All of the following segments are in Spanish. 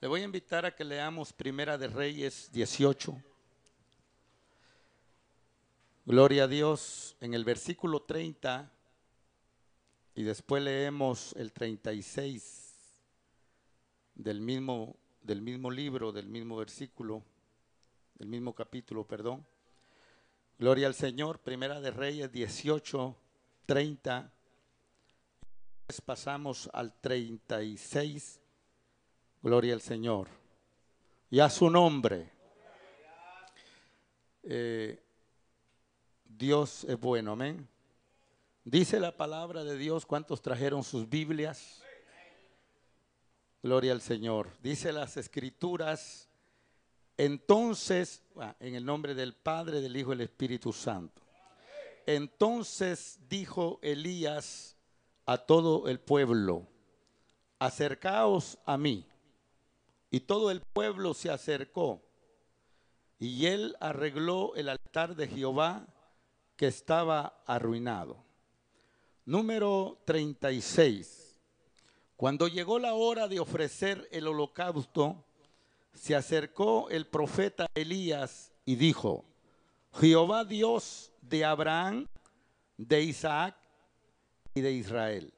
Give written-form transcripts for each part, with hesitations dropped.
Le voy a invitar a que leamos Primera de Reyes 18. Gloria a Dios, en el versículo 30 y después leemos el 36 del mismo libro, del mismo versículo, del mismo capítulo, perdón. Gloria al Señor, Primera de Reyes 18, 30. Pasamos al 36. Gloria al Señor. Y a su nombre. Dios es bueno, amén. Dice la palabra de Dios. ¿Cuántos trajeron sus Biblias? Gloria al Señor. Dice las Escrituras. Entonces, en el nombre del Padre, del Hijo y del Espíritu Santo. Entonces dijo Elías a todo el pueblo: acercaos a mí. Y todo el pueblo se acercó. Y él arregló el altar de Jehová que estaba arruinado. Número 36. Cuando llegó la hora de ofrecer el holocausto, se acercó el profeta Elías y dijo: Jehová Dios de Abraham, de Isaac y de Israel,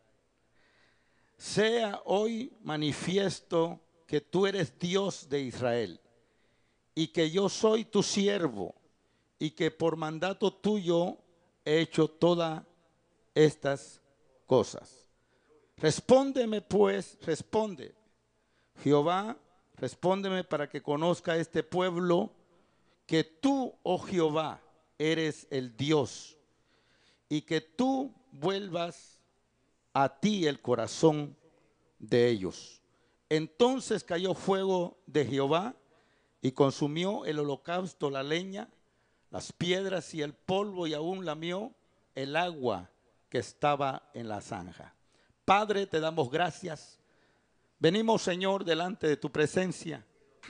sea hoy manifiesto que tú eres Dios de Israel y que yo soy tu siervo y que por mandato tuyo he hecho todas estas cosas. Respóndeme pues, responde, Jehová, respóndeme para que conozca este pueblo que tú, oh Jehová, eres el Dios y que tú vuelvas a ti el corazón de ellos. Entonces cayó fuego de Jehová y consumió el holocausto, la leña, las piedras y el polvo, y aún lamió el agua que estaba en la zanja. Padre, te damos gracias. Venimos, Señor, delante de tu presencia.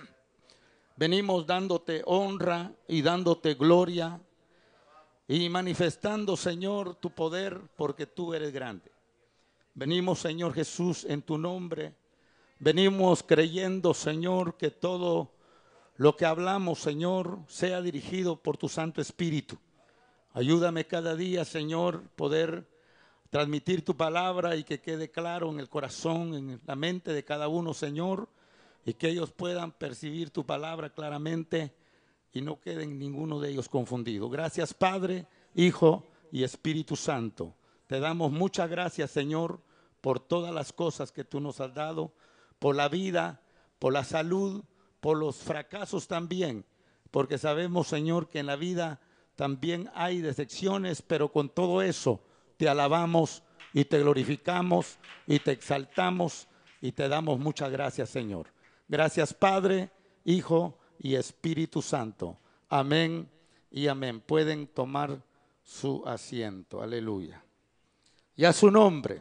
Venimos dándote honra y dándote gloria y manifestando, Señor, tu poder, porque tú eres grande. Venimos, Señor Jesús, en tu nombre. Venimos creyendo, Señor, que todo lo que hablamos, Señor, sea dirigido por tu Santo Espíritu. Ayúdame cada día, Señor, poder transmitir tu palabra y que quede claro en el corazón, en la mente de cada uno, Señor, y que ellos puedan percibir tu palabra claramente y no queden ninguno de ellos confundido. Gracias, Padre, Hijo y Espíritu Santo. Te damos muchas gracias, Señor, por todas las cosas que tú nos has dado, por la vida, por la salud, por los fracasos también, porque sabemos, Señor, que en la vida también hay decepciones, pero con todo eso te alabamos y te glorificamos y te exaltamos y te damos muchas gracias, Señor. Gracias, Padre, Hijo y Espíritu Santo. Amén y amén. Pueden tomar su asiento. Aleluya. Y a su nombre.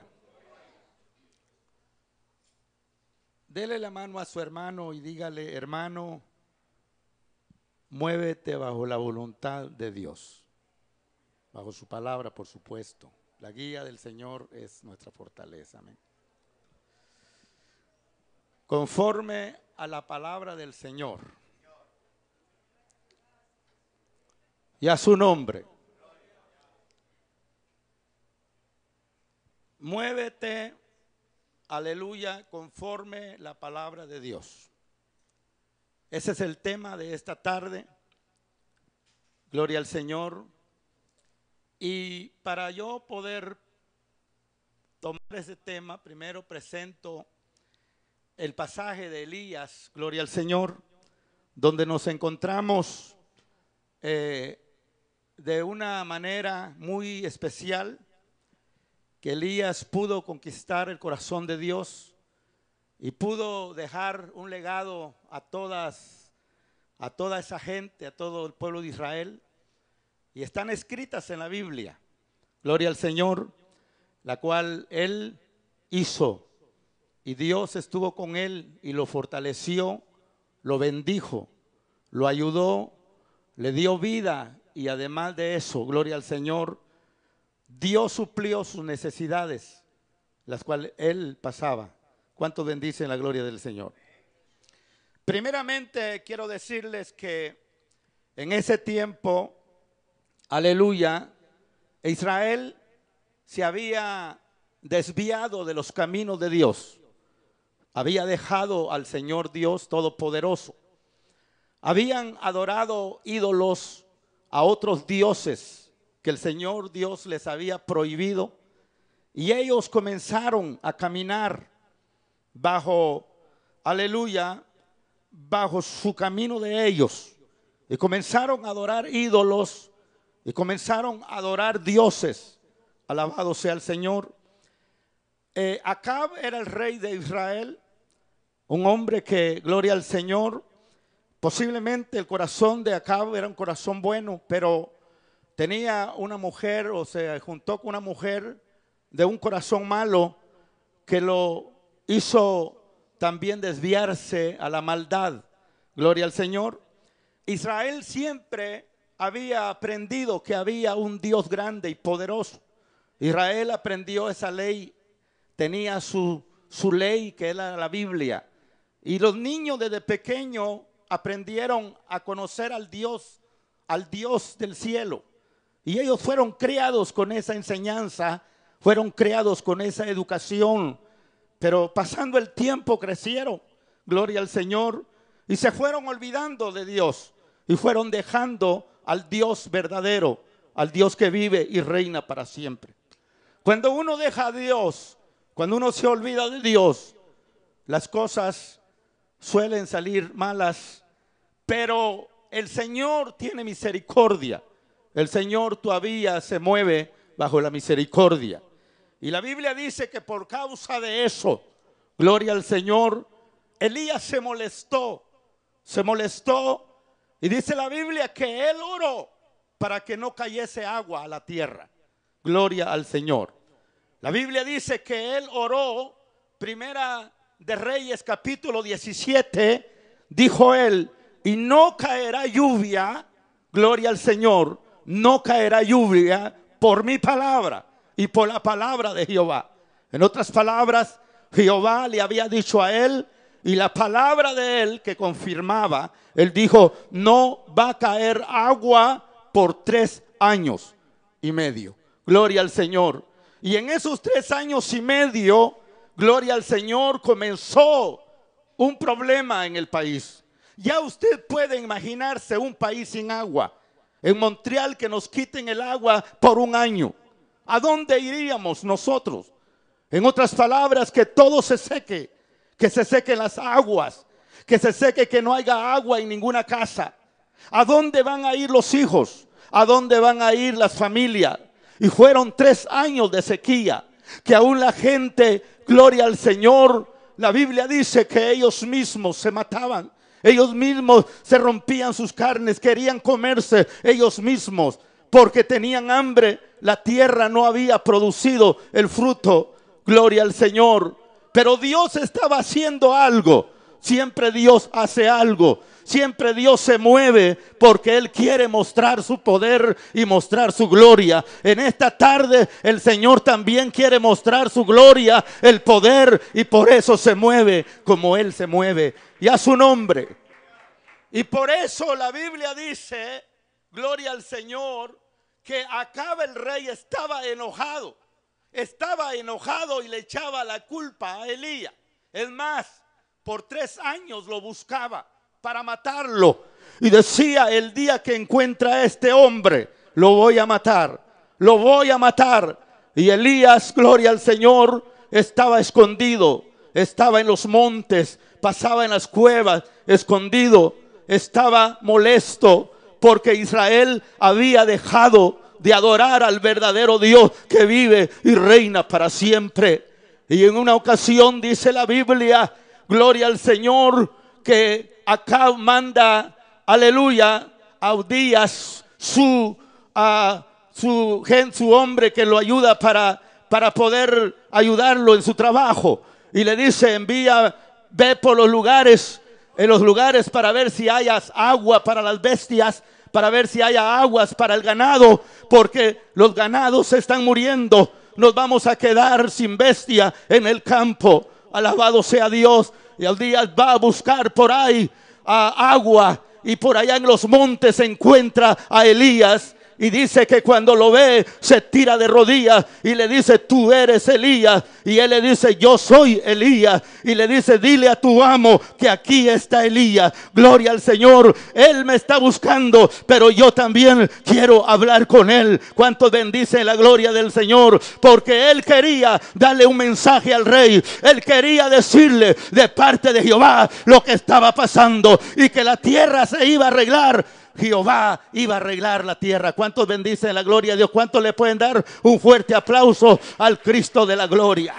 Dele la mano a su hermano y dígale: hermano, muévete bajo la voluntad de Dios, bajo su palabra, por supuesto. La guía del Señor es nuestra fortaleza. Amén. Conforme a la palabra del Señor y a su nombre. Muévete, aleluya, conforme la palabra de Dios. Ese es el tema de esta tarde. Gloria al Señor. Y para yo poder tomar ese tema, primero presento el pasaje de Elías, gloria al Señor, donde nos encontramos de una manera muy especial, que Elías pudo conquistar el corazón de Dios y pudo dejar un legado a toda esa gente, a todo el pueblo de Israel, y están escritas en la Biblia, gloria al Señor, la cual él hizo, y Dios estuvo con él y lo fortaleció, lo bendijo, lo ayudó, le dio vida, y además de eso, gloria al Señor, Dios suplió sus necesidades, las cuales él pasaba. ¿Cuántos bendicen la gloria del Señor? Primeramente quiero decirles que en ese tiempo, aleluya, Israel se había desviado de los caminos de Dios. Había dejado al Señor Dios Todopoderoso. Habían adorado ídolos a otros dioses que el Señor Dios les había prohibido. Y ellos comenzaron a caminar bajo, aleluya, bajo su camino de ellos. Y comenzaron a adorar ídolos y comenzaron a adorar dioses. Alabado sea el Señor. Acab era el rey de Israel, un hombre que, gloria al Señor, posiblemente el corazón de Acab era un corazón bueno, pero tenía una mujer, o sea, juntó con una mujer de un corazón malo que lo hizo también desviarse a la maldad. Gloria al Señor. Israel siempre había aprendido que había un Dios grande y poderoso. Israel aprendió esa ley, tenía su ley que era la Biblia. Y los niños desde pequeño aprendieron a conocer al Dios del cielo. Y ellos fueron criados con esa enseñanza, fueron criados con esa educación. Pero pasando el tiempo crecieron, gloria al Señor, y se fueron olvidando de Dios. Y fueron dejando al Dios verdadero, al Dios que vive y reina para siempre. Cuando uno deja a Dios, cuando uno se olvida de Dios, las cosas suelen salir malas, pero el Señor tiene misericordia. El Señor todavía se mueve bajo la misericordia. Y la Biblia dice que por causa de eso, gloria al Señor, Elías se molestó y dice la Biblia que él oró para que no cayese agua a la tierra. Gloria al Señor. La Biblia dice que él oró, Primera de Reyes capítulo 17, dijo él, y no caerá lluvia, gloria al Señor, no caerá lluvia por mi palabra y por la palabra de Jehová. En otras palabras, Jehová le había dicho a él y la palabra de él que confirmaba, él dijo, no va a caer agua por 3 años y medio. Gloria al Señor. Y en esos 3 años y medio, gloria al Señor, comenzó un problema en el país. Ya usted puede imaginarse un país sin agua. En Montreal que nos quiten el agua por 1 año. ¿A dónde iríamos nosotros? En otras palabras, que todo se seque, que se sequen las aguas, que se seque, que no haya agua en ninguna casa. ¿A dónde van a ir los hijos? ¿A dónde van a ir las familias? Y fueron 3 años de sequía, que aún la gente, gloria al Señor, la Biblia dice que ellos mismos se mataban. Ellos mismos se rompían sus carnes, querían comerse ellos mismos porque tenían hambre. La tierra no había producido el fruto, gloria al Señor. Pero Dios estaba haciendo algo. Siempre Dios hace algo. Siempre Dios se mueve porque Él quiere mostrar su poder y mostrar su gloria. En esta tarde el Señor también quiere mostrar su gloria, el poder, y por eso se mueve como Él se mueve. Y a su nombre. Y por eso la Biblia dice, gloria al Señor, que Acab el rey estaba enojado y le echaba la culpa a Elías. Es más, por 3 años lo buscaba para matarlo. Y decía, el día que encuentra a este hombre, lo voy a matar. Y Elías, gloria al Señor, estaba escondido. Estaba en los montes, pasaba en las cuevas, escondido. Estaba molesto porque Israel había dejado de adorar al verdadero Dios que vive y reina para siempre. Y en una ocasión dice la Biblia, gloria al Señor, que Acab manda, aleluya, a Udías, su hombre que lo ayuda para poder ayudarlo en su trabajo. Y le dice, ve por los lugares, para ver si hayas agua para las bestias, para ver si haya aguas para el ganado, porque los ganados se están muriendo. Nos vamos a quedar sin bestia en el campo. Alabado sea Dios. y Elías va a buscar por ahí agua, y por allá en los montes se encuentra a Elías. Y dice que cuando lo ve se tira de rodillas y le dice: tú eres Elías. Y él le dice: yo soy Elías. Y le dice: dile a tu amo que aquí está Elías. Gloria al Señor. Él me está buscando, pero yo también quiero hablar con él. ¿Cuántos bendicen la gloria del Señor? Porque él quería darle un mensaje al rey. Él quería decirle de parte de Jehová lo que estaba pasando y que la tierra se iba a arreglar. Jehová iba a arreglar la tierra. ¿Cuántos bendicen la gloria de Dios? ¿Cuántos le pueden dar un fuerte aplauso al Cristo de la gloria?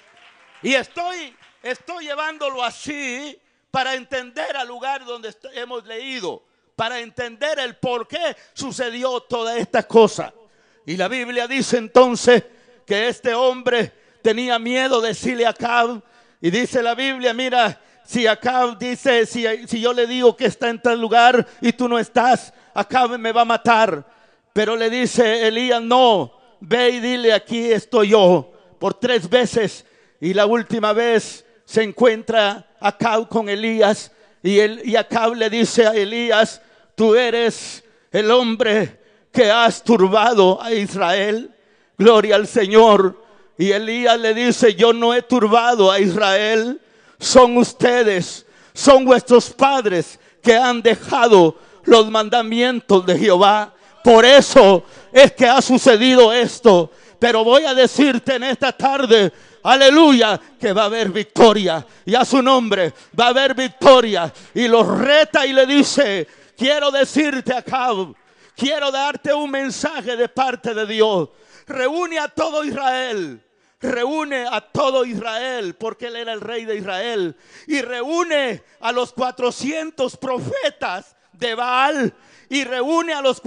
Y estoy llevándolo así para entender al lugar donde hemos leído, para entender el por qué sucedió toda esta cosa. Y la Biblia dice entonces que este hombre tenía miedo de decirle a Acab. Y dice la Biblia: mira, si Acab dice, si yo le digo que está en tal lugar y tú no estás, Acab me va a matar. Pero le dice Elías: no, ve y dile: aquí estoy yo. Por 3 veces, y la última vez se encuentra Acab con Elías, y Acab le dice a Elías: tú eres el hombre que has turbado a Israel. Gloria al Señor. Y Elías le dice: yo no he turbado a Israel. Son ustedes, son vuestros padres que han dejado los mandamientos de Jehová. Por eso es que ha sucedido esto. Pero voy a decirte en esta tarde, aleluya, que va a haber victoria. Y a su nombre va a haber victoria. Y lo reta y le dice: quiero decirte, Acab, quiero darte un mensaje de parte de Dios. Reúne a todo Israel. Reúne a todo Israel, porque él era el rey de Israel. Y reúne a los 400 profetas de Baal. Y reúne a los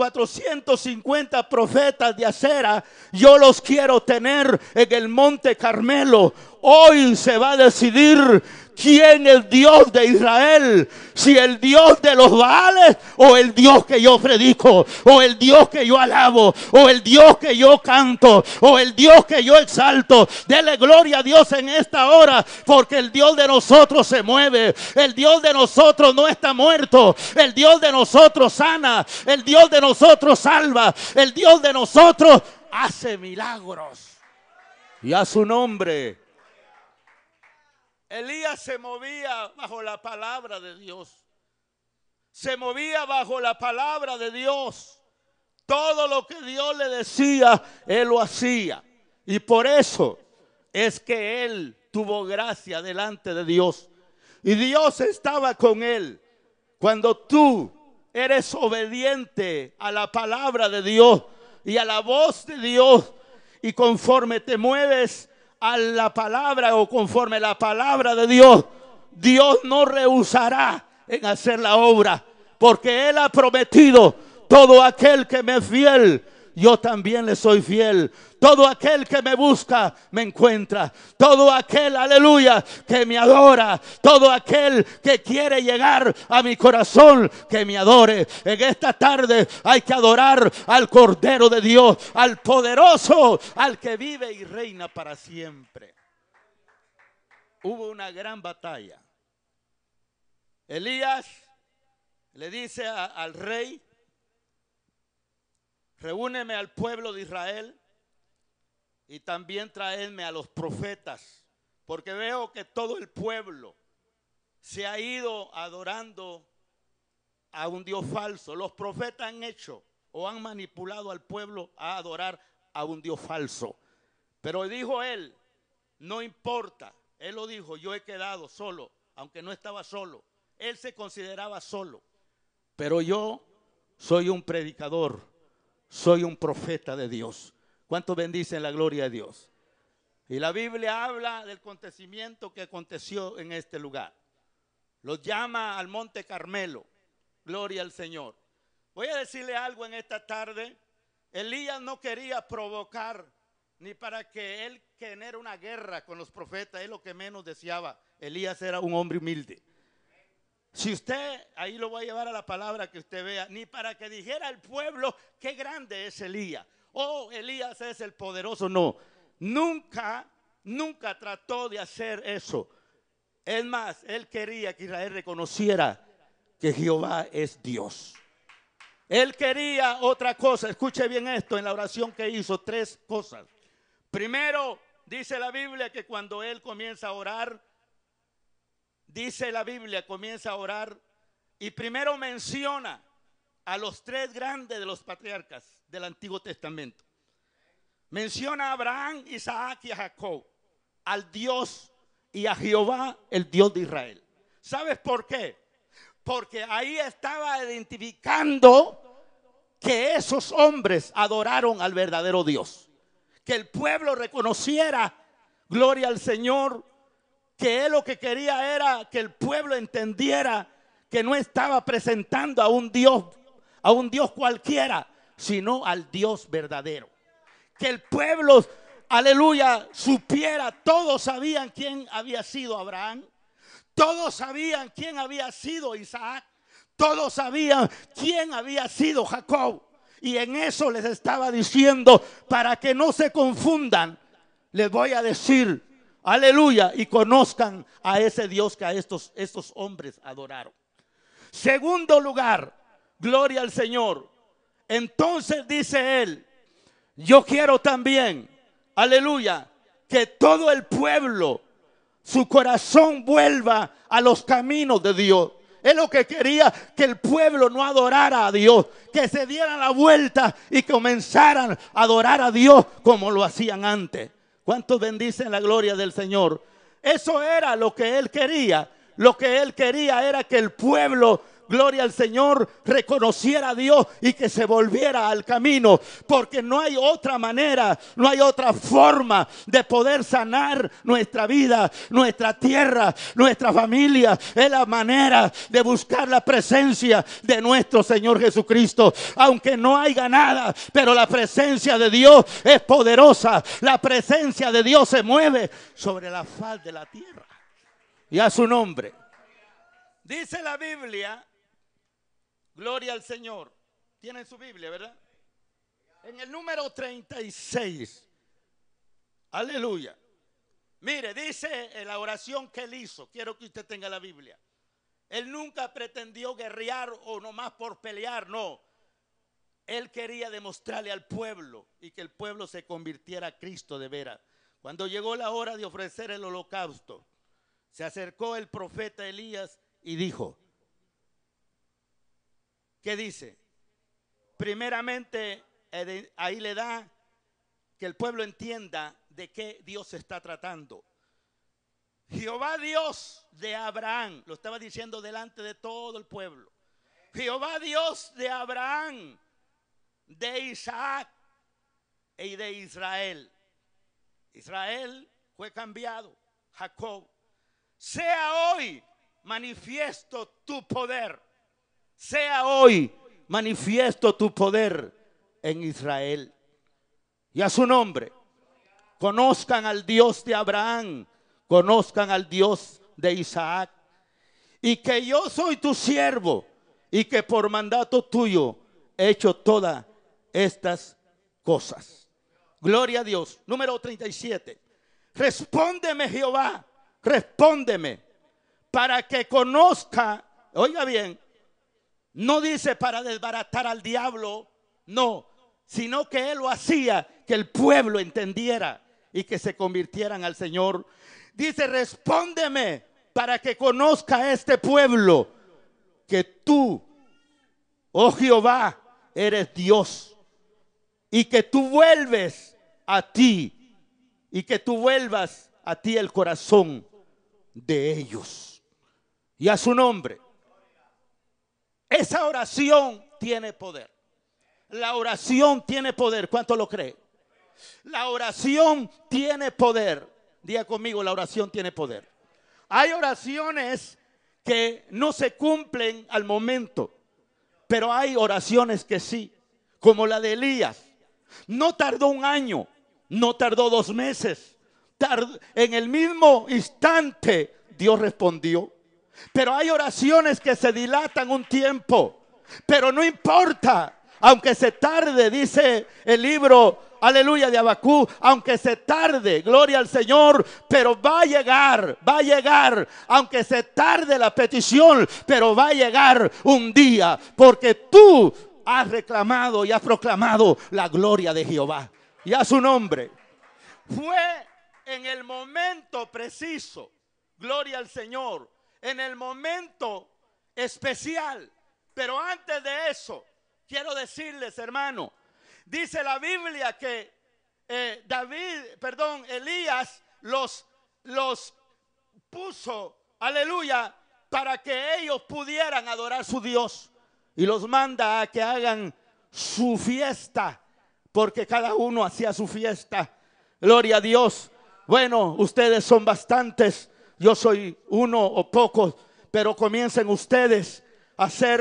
450 profetas de Acera. Yo los quiero tener en el monte Carmelo. Hoy se va a decidir quién es Dios de Israel. Si el Dios de los Baales, o el Dios que yo predico, o el Dios que yo alabo, o el Dios que yo canto, o el Dios que yo exalto. Dele gloria a Dios en esta hora, porque el Dios de nosotros se mueve. El Dios de nosotros no está muerto. El Dios de nosotros sana. El Dios de nosotros salva. El Dios de nosotros hace milagros. Y a su nombre. Elías se movía bajo la palabra de Dios. Se movía bajo la palabra de Dios. Todo lo que Dios le decía, él lo hacía. Y por eso es que él tuvo gracia delante de Dios. Y Dios estaba con él. Cuando tú eres obediente a la palabra de Dios y a la voz de Dios, y conforme te mueves a la palabra o conforme la palabra de Dios, Dios no rehusará en hacer la obra, porque Él ha prometido: todo aquel que me es fiel, yo también le soy fiel. Todo aquel que me busca, me encuentra. Todo aquel, aleluya, que me adora. Todo aquel que quiere llegar a mi corazón, que me adore. En esta tarde hay que adorar al Cordero de Dios, al poderoso, al que vive y reina para siempre. Hubo una gran batalla. Elías le dice al rey: reúneme al pueblo de Israel y también traedme a los profetas, porque veo que todo el pueblo se ha ido adorando a un Dios falso. Los profetas han hecho o han manipulado al pueblo a adorar a un Dios falso. Pero dijo él: no importa. Él lo dijo: yo he quedado solo, aunque no estaba solo. Él se consideraba solo. Pero yo soy un predicador, soy un profeta de Dios. ¿Cuántos bendicen la gloria de Dios? Y la Biblia habla del acontecimiento que aconteció en este lugar. Los llama al monte Carmelo. Gloria al Señor. Voy a decirle algo en esta tarde. Elías no quería provocar, ni para que él genere una guerra con los profetas. Es lo que menos deseaba. Elías era un hombre humilde. Si usted, ahí lo voy a llevar a la palabra que usted vea, ni para que dijera al pueblo qué grande es Elías. Oh, Elías es el poderoso. No, nunca trató de hacer eso. Es más, él quería que Israel reconociera que Jehová es Dios. Él quería otra cosa. Escuche bien esto en la oración que hizo, 3 cosas. Primero, dice la Biblia que cuando él comienza a orar, dice la Biblia, comienza a orar y primero menciona a los 3 grandes de los patriarcas del Antiguo Testamento. Menciona a Abraham, Isaac y a Jacob, al Dios y a Jehová, el Dios de Israel. ¿Sabes por qué? Porque ahí estaba identificando que esos hombres adoraron al verdadero Dios. Que el pueblo reconociera, gloria al Señor, que él lo que quería era que el pueblo entendiera que no estaba presentando a un Dios cualquiera, sino al Dios verdadero. Que el pueblo, aleluya, supiera. Todos sabían quién había sido Abraham. Todos sabían quién había sido Isaac. Todos sabían quién había sido Jacob. Y en eso les estaba diciendo, para que no se confundan, les voy a decir, aleluya, y conozcan a ese Dios que a estos hombres adoraron. Segundo lugar, gloria al Señor. Entonces dice él, yo quiero también, aleluya, que todo el pueblo, su corazón vuelva a los caminos de Dios. Es lo que quería, que el pueblo no adorara a Dios, que se dieran la vuelta y comenzaran a adorar a Dios como lo hacían antes. ¿Cuántos bendicen la gloria del Señor? Eso era lo que él quería. Lo que él quería era que el pueblo, gloria al Señor, reconociera a Dios y que se volviera al camino. Porque no hay otra manera, no hay otra forma de poder sanar nuestra vida, nuestra tierra, nuestra familia. Es la manera de buscar la presencia de nuestro Señor Jesucristo. Aunque no haya nada, pero la presencia de Dios es poderosa. La presencia de Dios se mueve sobre la faz de la tierra. Y a su nombre. Dice la Biblia, gloria al Señor. Tienen su Biblia, ¿verdad? En el número 36. Aleluya. Mire, dice en la oración que él hizo. Quiero que usted tenga la Biblia. Él nunca pretendió guerrear o nomás por pelear, no. Él quería demostrarle al pueblo y que el pueblo se convirtiera a Cristo de veras. Cuando llegó la hora de ofrecer el holocausto, se acercó el profeta Elías y dijo, ¿qué dice? Primeramente, ahí le da que el pueblo entienda de qué Dios se está tratando. Jehová Dios de Abraham, lo estaba diciendo delante de todo el pueblo. Jehová Dios de Abraham, de Isaac y de Israel. Israel fue cambiado, Jacob. Sea hoy manifiesto tu poder. Sea hoy manifiesto tu poder en Israel. Y a su nombre, conozcan al Dios de Abraham, conozcan al Dios de Isaac. Y que yo soy tu siervo y que por mandato tuyo he hecho todas estas cosas. Gloria a Dios. Número 37. Respóndeme, Jehová, respóndeme, para que conozca, oiga bien, no dice para desbaratar al diablo, no, sino que él lo hacía que el pueblo entendiera y que se convirtieran al Señor. Dice, respóndeme para que conozca a este pueblo que tú, oh Jehová, eres Dios y que tú vuelves a ti y que tú vuelvas a ti el corazón de ellos. Y a su nombre. Esa oración tiene poder. La oración tiene poder. ¿Cuánto lo cree? La oración tiene poder. Diga conmigo, la oración tiene poder. Hay oraciones que no se cumplen al momento, pero hay oraciones que sí, como la de Elías. No tardó 1 año, no tardó 2 meses. En el mismo instante Dios respondió. Pero hay oraciones que se dilatan un tiempo, pero no importa, aunque se tarde, dice el libro, aleluya, de Habacuc, aunque se tarde, gloria al Señor, pero va a llegar, aunque se tarde la petición, pero va a llegar un día, porque tú has reclamado y has proclamado la gloria de Jehová y a su nombre. Fue en el momento preciso, gloria al Señor, en el momento especial. Pero antes de eso, quiero decirles, hermano, dice la Biblia que Elías los puso, aleluya, para que ellos pudieran adorar a su Dios. Y los manda a que hagan su fiesta, porque cada uno hacía su fiesta. Gloria a Dios. Bueno, ustedes son bastantes, yo soy uno o pocos, pero comiencen ustedes a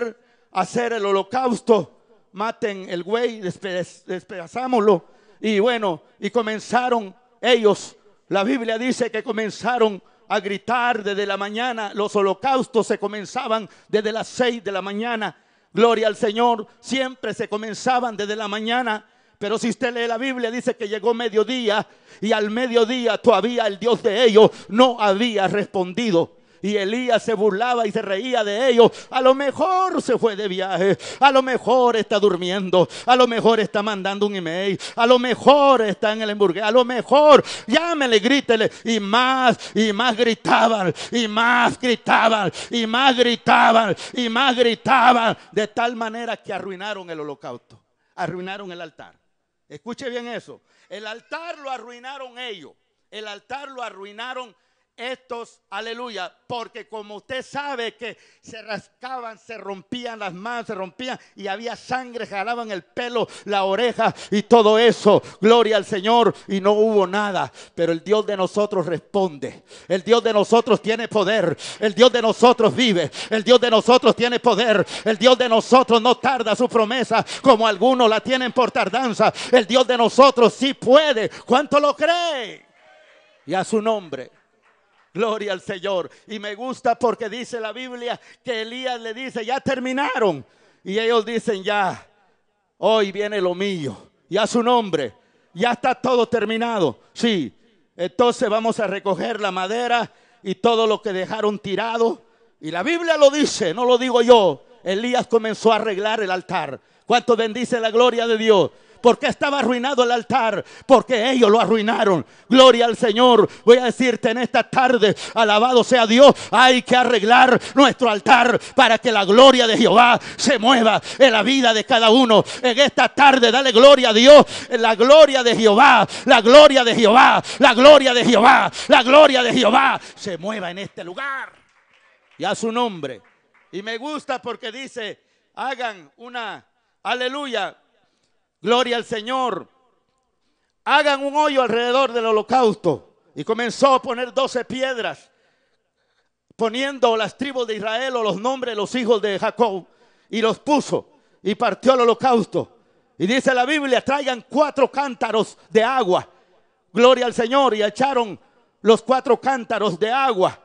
hacer el holocausto. Maten el buey, despedazámoslo. Y bueno, y comenzaron ellos, la Biblia dice que comenzaron a gritar desde la mañana. Los holocaustos se comenzaban desde las 6 de la mañana. Gloria al Señor, siempre se comenzaban desde la mañana. Pero si usted lee la Biblia, dice que llegó mediodía y al mediodía todavía el Dios de ellos no había respondido. Y Elías se burlaba y se reía de ellos. A lo mejor se fue de viaje, a lo mejor está durmiendo, a lo mejor está mandando un email, a lo mejor está en el hamburguesa, a lo mejor llámele, grítele. Y más gritaban, y más gritaban, y más gritaban, y más gritaban, de tal manera que arruinaron el holocausto, arruinaron el altar. Escuche bien eso. El altar lo arruinaron ellos. El altar lo arruinaron estos, aleluya, porque como usted sabe que se rascaban, se rompían las manos, se rompían y había sangre, jalaban el pelo, la oreja y todo eso, gloria al Señor, y no hubo nada. Pero el Dios de nosotros responde, el Dios de nosotros tiene poder, el Dios de nosotros vive, el Dios de nosotros tiene poder, el Dios de nosotros no tarda su promesa como algunos la tienen por tardanza. El Dios de nosotros sí puede. ¿Cuánto lo cree? Y a su nombre. Gloria al Señor. Y me gusta porque dice la Biblia que Elías le dice: ya terminaron. Y ellos dicen: ya, hoy viene lo mío. Y a su nombre, ya está todo terminado. Sí, entonces vamos a recoger la madera y todo lo que dejaron tirado. Y la Biblia lo dice, no lo digo yo. Elías comenzó a arreglar el altar. ¿Cuánto bendice la gloria de Dios? ¿Por qué estaba arruinado el altar? Porque ellos lo arruinaron. Gloria al Señor. Voy a decirte en esta tarde, alabado sea Dios, hay que arreglar nuestro altar para que la gloria de Jehová se mueva en la vida de cada uno. En esta tarde dale gloria a Dios. La gloria de Jehová, la gloria de Jehová, la gloria de Jehová, la gloria de Jehová se mueva en este lugar. Y a su nombre. Y me gusta porque dice: hagan una, aleluya, gloria al Señor, hagan un hoyo alrededor del holocausto. Y comenzó a poner 12 piedras, poniendo las tribus de Israel o los nombres de los hijos de Jacob, y los puso y partió el holocausto. Y dice la Biblia: traigan 4 cántaros de agua, gloria al Señor. Y echaron los 4 cántaros de agua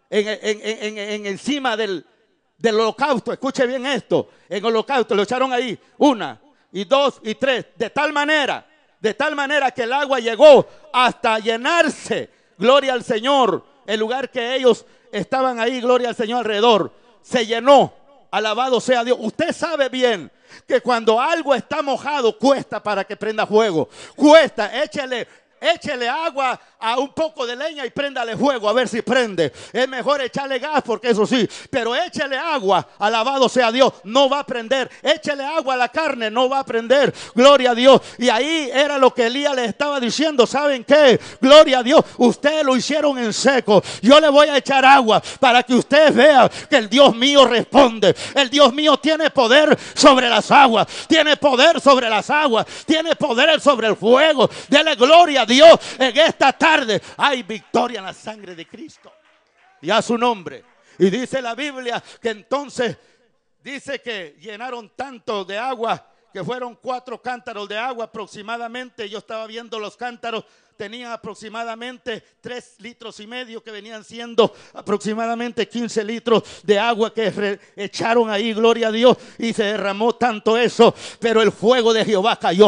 en encima del holocausto. Escuche bien esto: en el holocausto lo echaron ahí, 1 y 2 y 3, de tal manera que el agua llegó hasta llenarse, gloria al Señor, el lugar que ellos estaban ahí, gloria al Señor, alrededor, se llenó. Alabado sea Dios. Usted sabe bien que cuando algo está mojado cuesta para que prenda fuego, cuesta. Échele agua a un poco de leña y préndale fuego a ver si prende. Es mejor echarle gas, porque eso sí, pero échele agua, alabado sea Dios, no va a prender. Échele agua a la carne, no va a prender. Gloria a Dios. Y ahí era lo que Elías le estaba diciendo: ¿saben qué? Gloria a Dios, ustedes lo hicieron en seco, yo le voy a echar agua para que ustedes vean que el Dios mío responde. El Dios mío tiene poder sobre las aguas, tiene poder sobre las aguas, tiene poder sobre el fuego. Dele gloria a Dios. En esta tarde hay victoria en la sangre de Cristo y a su nombre. Y dice la Biblia que entonces dice que llenaron tanto de agua que fueron 4 cántaros de agua aproximadamente. Yo estaba viendo los cántaros, tenían aproximadamente 3,5 litros, que venían siendo aproximadamente 15 litros de agua que echaron ahí, gloria a Dios, y se derramó tanto eso, pero el fuego de Jehová cayó.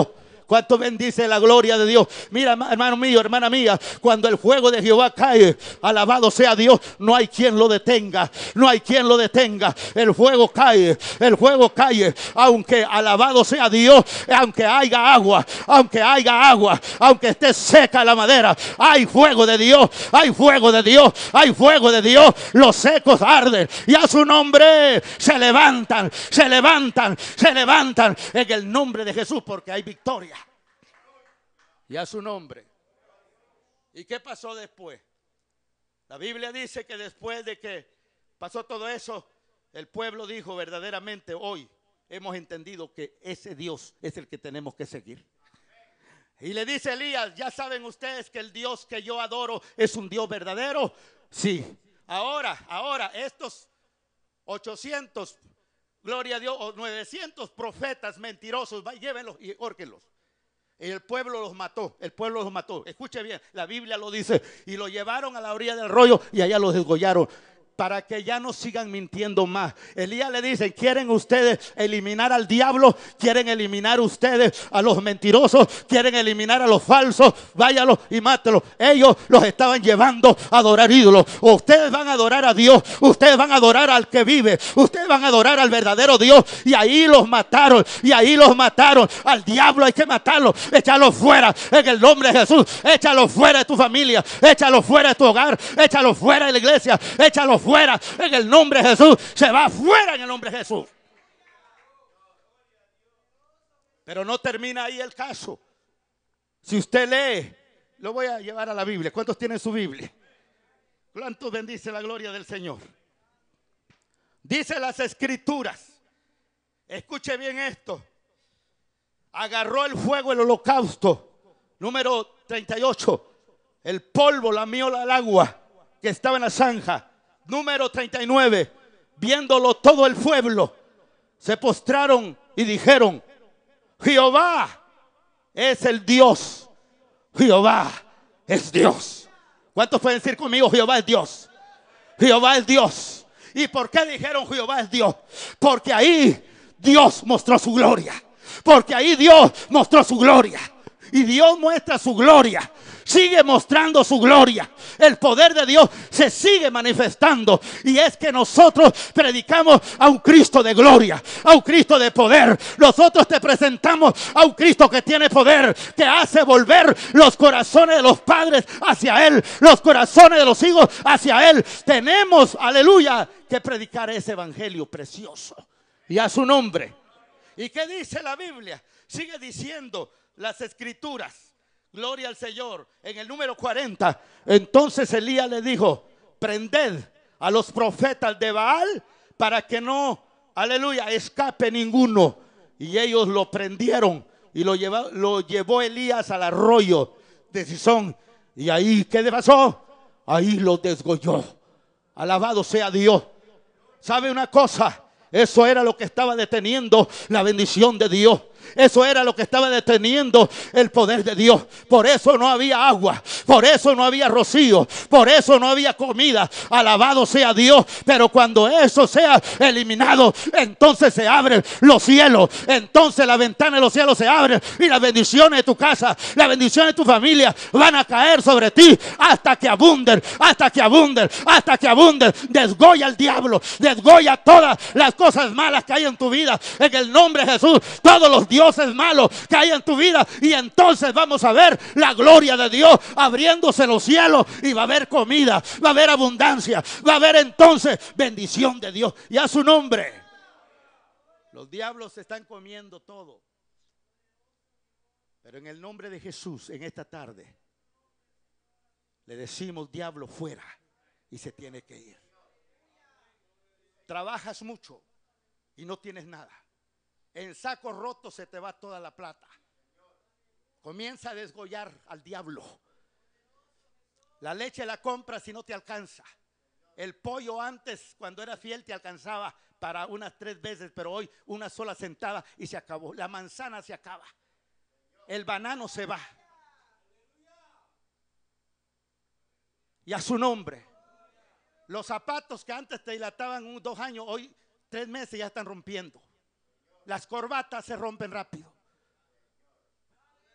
¿Cuánto bendice la gloria de Dios? Mira, hermano mío, hermana mía, cuando el fuego de Jehová cae, alabado sea Dios, no hay quien lo detenga. No hay quien lo detenga. El fuego cae, el fuego cae. Aunque alabado sea Dios, aunque haya agua, aunque esté seca la madera, hay fuego de Dios, hay fuego de Dios, hay fuego de Dios. Los secos arden y a su nombre se levantan, se levantan, se levantan en el nombre de Jesús, porque hay victoria. Y a su nombre. ¿Y qué pasó después? La Biblia dice que después de que pasó todo eso, el pueblo dijo: verdaderamente hoy hemos entendido que ese Dios es el que tenemos que seguir. Y le dice Elías: ya saben ustedes que el Dios que yo adoro es un Dios verdadero. Sí. Ahora estos 800, gloria a Dios, o 900 profetas mentirosos, llévenlos y ahórquenlos. El pueblo los mató, el pueblo los mató. Escuche bien, la Biblia lo dice. Y lo llevaron a la orilla del arroyo y allá los desgollaron, para que ya no sigan mintiendo más. Elías le dice: ¿quieren ustedes eliminar al diablo? ¿Quieren eliminar ustedes a los mentirosos? ¿Quieren eliminar a los falsos? Váyalos y mátelos. Ellos los estaban llevando a adorar ídolos. Ustedes van a adorar a Dios, ustedes van a adorar al que vive, ustedes van a adorar al verdadero Dios. Y ahí los mataron, y ahí los mataron. Al diablo hay que matarlo, échalo fuera en el nombre de Jesús. Échalo fuera de tu familia, échalo fuera de tu hogar, échalo fuera de la iglesia, échalo fuera en el nombre de Jesús. Se va fuera en el nombre de Jesús. Pero no termina ahí el caso. Si usted lee, lo voy a llevar a la Biblia. ¿Cuántos tienen su Biblia? ¿Cuántos bendice la gloria del Señor? Dice las Escrituras, escuche bien esto: agarró el fuego el holocausto, número 38, el polvo lamió al agua que estaba en la zanja. Número 39, viéndolo todo el pueblo, se postraron y dijeron: Jehová es el Dios, Jehová es Dios. ¿Cuántos pueden decir conmigo: Jehová es Dios? Jehová es Dios. ¿Y por qué dijeron Jehová es Dios? Porque ahí Dios mostró su gloria. Porque ahí Dios mostró su gloria. Y Dios muestra su gloria, sigue mostrando su gloria. El poder de Dios se sigue manifestando. Y es que nosotros predicamos a un Cristo de gloria, a un Cristo de poder. Nosotros te presentamos a un Cristo que tiene poder, que hace volver los corazones de los padres hacia Él, los corazones de los hijos hacia Él. Tenemos, aleluya, que predicar ese evangelio precioso. Y a su nombre. ¿Y qué dice la Biblia? Sigue diciendo las Escrituras, gloria al Señor, en el número 40. Entonces Elías le dijo: prended a los profetas de Baal para que no, aleluya, escape ninguno. Y ellos lo prendieron y lo llevó Elías al arroyo de Cisón. Y ahí, ¿qué le pasó? Ahí lo desgolló. Alabado sea Dios. ¿Sabe una cosa? Eso era lo que estaba deteniendo la bendición de Dios. Eso era lo que estaba deteniendo el poder de Dios. Por eso no había agua, por eso no había rocío, por eso no había comida. Alabado sea Dios. Pero cuando eso sea eliminado, entonces se abren los cielos. Entonces la ventana de los cielos se abre y las bendiciones de tu casa, las bendiciones de tu familia van a caer sobre ti hasta que abunden, hasta que abunden, hasta que abunden. Desgolla al diablo, desgolla todas las cosas malas que hay en tu vida en el nombre de Jesús. Todos los dioses malos que hay en tu vida, y entonces vamos a ver la gloria de Dios abriéndose los cielos, y va a haber comida, va a haber abundancia, va a haber entonces bendición de Dios. Y a su nombre. Los diablos se están comiendo todo, pero en el nombre de Jesús, en esta tarde le decimos: diablo, fuera, y se tiene que ir. Trabajas mucho y no tienes nada. En saco roto se te va toda la plata. Comienza a desgollar al diablo. La leche la compras y no te alcanza. El pollo antes, cuando era fiel, te alcanzaba para unas 3 veces, pero hoy una sola sentada y se acabó. La manzana se acaba. El banano se va. Y a su nombre. Los zapatos que antes te dilataban 2 años, hoy 3 meses ya están rompiendo. Las corbatas se rompen rápido.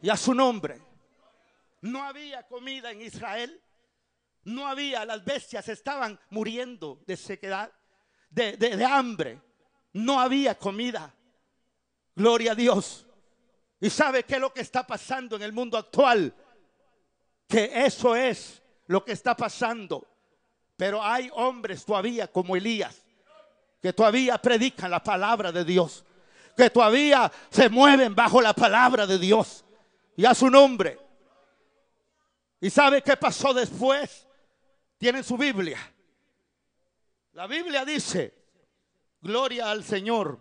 Y a su nombre. No había comida en Israel. No había, las bestias estaban muriendo de sequedad, de hambre. No había comida. Gloria a Dios. ¿Y sabe qué es lo que está pasando en el mundo actual? Que eso es lo que está pasando. Pero hay hombres todavía como Elías, que todavía predican la palabra de Dios, que todavía se mueven bajo la palabra de Dios. Y a su nombre. ¿Y sabe qué pasó después? Tienen su Biblia. La Biblia dice, gloria al Señor,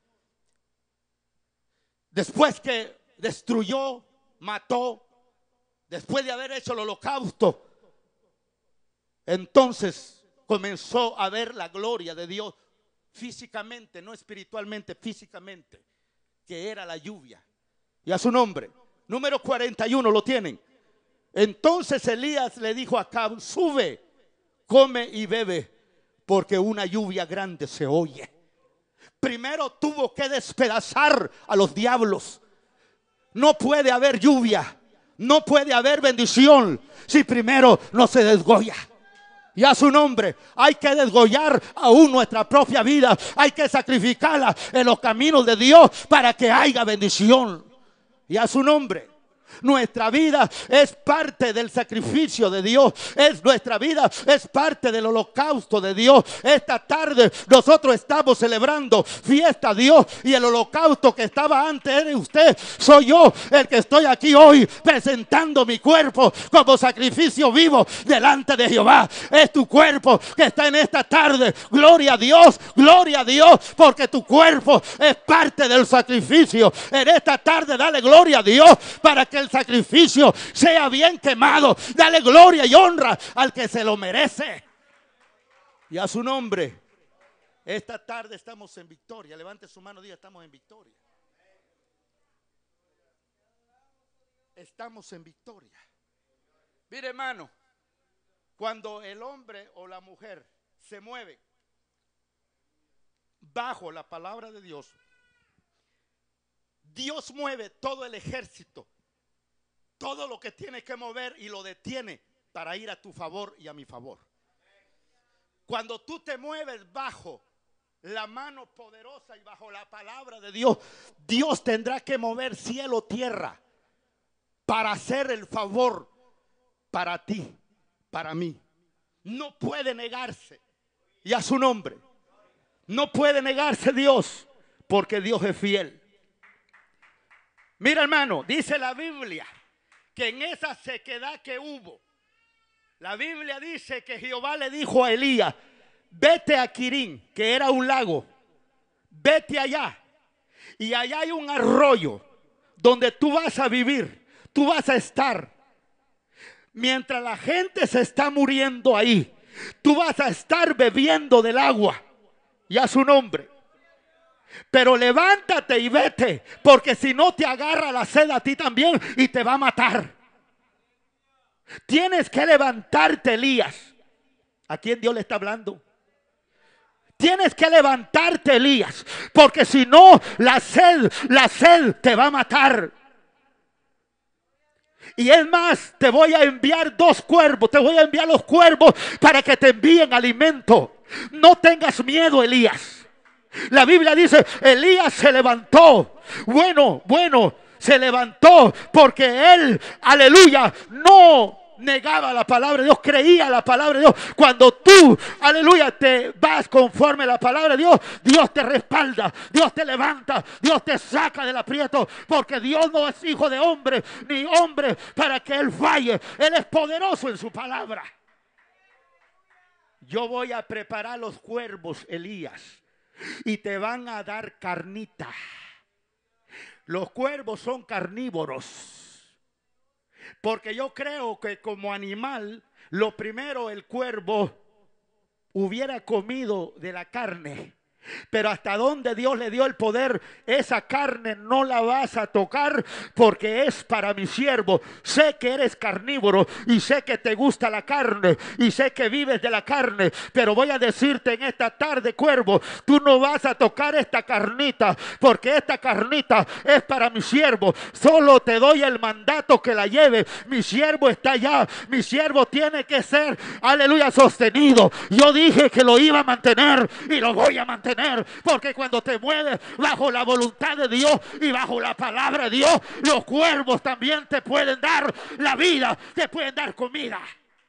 después que destruyó, mató, después de haber hecho el holocausto, entonces comenzó a ver la gloria de Dios físicamente, no espiritualmente, físicamente, que era la lluvia. Y a su nombre. Número 41, ¿lo tienen? Entonces Elías le dijo a Acab, sube, come y bebe, porque una lluvia grande se oye. Primero tuvo que despedazar a los diablos. No puede haber lluvia, no puede haber bendición si primero no se desgolla. Y a su nombre, hay que desgollar aún nuestra propia vida. Hay que sacrificarla en los caminos de Dios para que haya bendición. Y a su nombre. Nuestra vida es parte del sacrificio de Dios. Nuestra vida es parte del holocausto de Dios. Esta tarde nosotros estamos celebrando fiesta a Dios. Y el holocausto que estaba antes de usted, soy yo el que estoy aquí hoy presentando mi cuerpo como sacrificio vivo delante de Jehová. Es tu cuerpo que está en esta tarde. Gloria a Dios, porque tu cuerpo es parte del sacrificio. En esta tarde dale gloria a Dios para que el sacrificio sea bien quemado. Dale gloria y honra al que se lo merece. Y a su nombre. Esta tarde estamos en victoria. Levante su mano y diga, estamos en victoria. Estamos en victoria. Mire, hermano, cuando el hombre o la mujer se mueve bajo la palabra de Dios, Dios mueve todo el ejército, todo lo que tiene que mover, y lo detiene para ir a tu favor y a mi favor. Cuando tú te mueves bajo la mano poderosa y bajo la palabra de Dios, Dios tendrá que mover cielo, tierra para hacer el favor para ti, para mí. No puede negarse. Y a su nombre. No puede negarse Dios, porque Dios es fiel. Mira, hermano, dice la Biblia que en esa sequedad que hubo, la Biblia dice que Jehová le dijo a Elías, vete a Quirín, que era un lago, vete allá, y allá hay un arroyo donde tú vas a vivir, tú vas a estar. Mientras la gente se está muriendo ahí, tú vas a estar bebiendo del agua. Y a su nombre. Pero levántate y vete, porque si no te agarra la sed a ti también y te va a matar. Tienes que levantarte, Elías. ¿A quién Dios le está hablando? Tienes que levantarte, Elías, porque si no, la sed te va a matar. Y es más, te voy a enviar 2 cuervos, te voy a enviar los cuervos para que te envíen alimento. No tengas miedo, Elías. La Biblia dice, Elías se levantó. Bueno, se levantó porque él, aleluya, no negaba la palabra de Dios, creía la palabra de Dios. Cuando tú, aleluya, te vas conforme a la palabra de Dios, Dios te respalda, Dios te levanta, Dios te saca del aprieto, porque Dios no es hijo de hombre, ni hombre para que él falle. Él es poderoso en su palabra. Yo voy a preparar los cuervos, Elías, y te van a dar carnita. Los cuervos son carnívoros, porque yo creo que como animal, lo primero el cuervo hubiera comido de la carne Pero hasta donde Dios le dio el poder, esa carne no la vas a tocar porque es para mi siervo. Sé que eres carnívoro y sé que te gusta la carne y sé que vives de la carne, pero voy a decirte en esta tarde, cuervo, tú no vas a tocar esta carnita porque esta carnita es para mi siervo. Solo te doy el mandato que la lleve. Mi siervo está allá, mi siervo tiene que ser, aleluya, sostenido. Yo dije que lo iba a mantener y lo voy a mantener. Porque cuando te mueves bajo la voluntad de Dios y bajo la palabra de Dios, los cuervos también te pueden dar la vida, te pueden dar comida.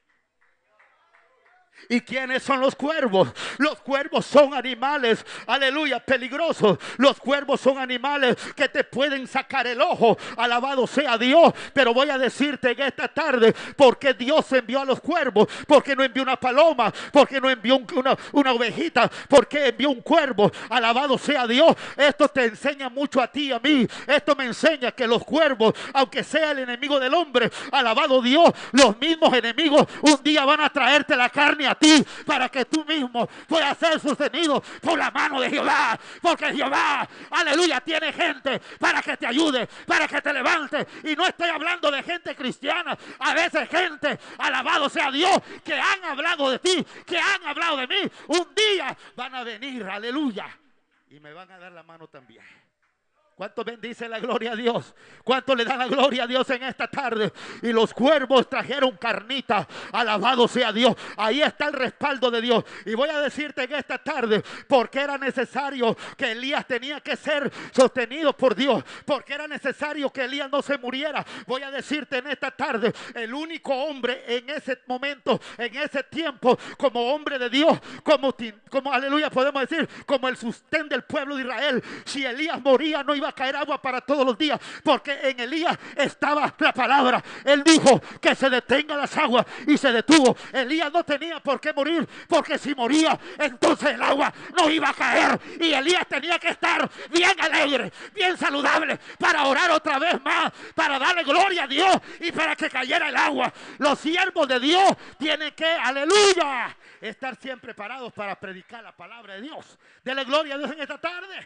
¿Y quiénes son los cuervos? Los cuervos son animales, aleluya, peligrosos. Los cuervos son animales que te pueden sacar el ojo. Alabado sea Dios. Pero voy a decirte en esta tarde por qué Dios envió a los cuervos. ¿Por qué no envió una paloma? ¿Por qué no envió una ovejita? ¿Por qué envió un cuervo? Alabado sea Dios. Esto te enseña mucho a ti y a mí. Esto me enseña que los cuervos, aunque sea el enemigo del hombre, alabado Dios, los mismos enemigos un día van a traerte la carne a ti para que tú mismo puedas ser sostenido por la mano de Jehová, porque Jehová, aleluya, tiene gente para que te ayude, para que te levante. Y no estoy hablando de gente cristiana, a veces gente, alabado sea Dios, que han hablado de ti, que han hablado de mí, un día van a venir, aleluya, y me van a dar la mano también. ¿Cuánto bendice la gloria a Dios? ¿Cuánto le da la gloria a Dios en esta tarde? Y los cuervos trajeron carnita. Alabado sea Dios. Ahí está el respaldo de Dios. Y voy a decirte en esta tarde por qué era necesario que Elías tenía que ser sostenido por Dios. Porque era necesario que Elías no se muriera. Voy a decirte en esta tarde, el único hombre en ese momento, en ese tiempo, como hombre de Dios, como aleluya, podemos decir, como el sustén del pueblo de Israel. Si Elías moría, no iba a caer agua para todos los días, porque en Elías estaba la palabra. Él dijo que se detengan las aguas y se detuvo. Elías no tenía por qué morir, porque si moría, entonces el agua no iba a caer. Y Elías tenía que estar bien alegre, bien saludable, para orar otra vez más, para darle gloria a Dios y para que cayera el agua. Los siervos de Dios tienen que, aleluya, estar siempre preparados para predicar la palabra de Dios. Dele gloria a Dios en esta tarde.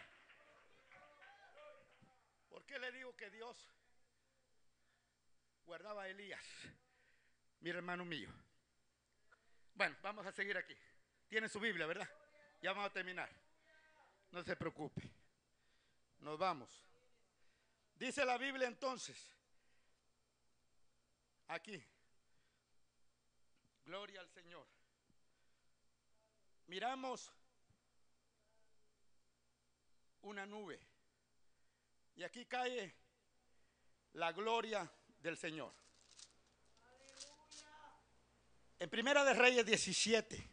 ¿Qué le digo que Dios guardaba a Elías, mi hermano mío? Bueno, vamos a seguir aquí. Tiene su Biblia, ¿verdad? Ya vamos a terminar. No se preocupe. Nos vamos. Dice la Biblia entonces, aquí, gloria al Señor. Miramos una nube. Y aquí cae la gloria del Señor. En Primera de Reyes 17.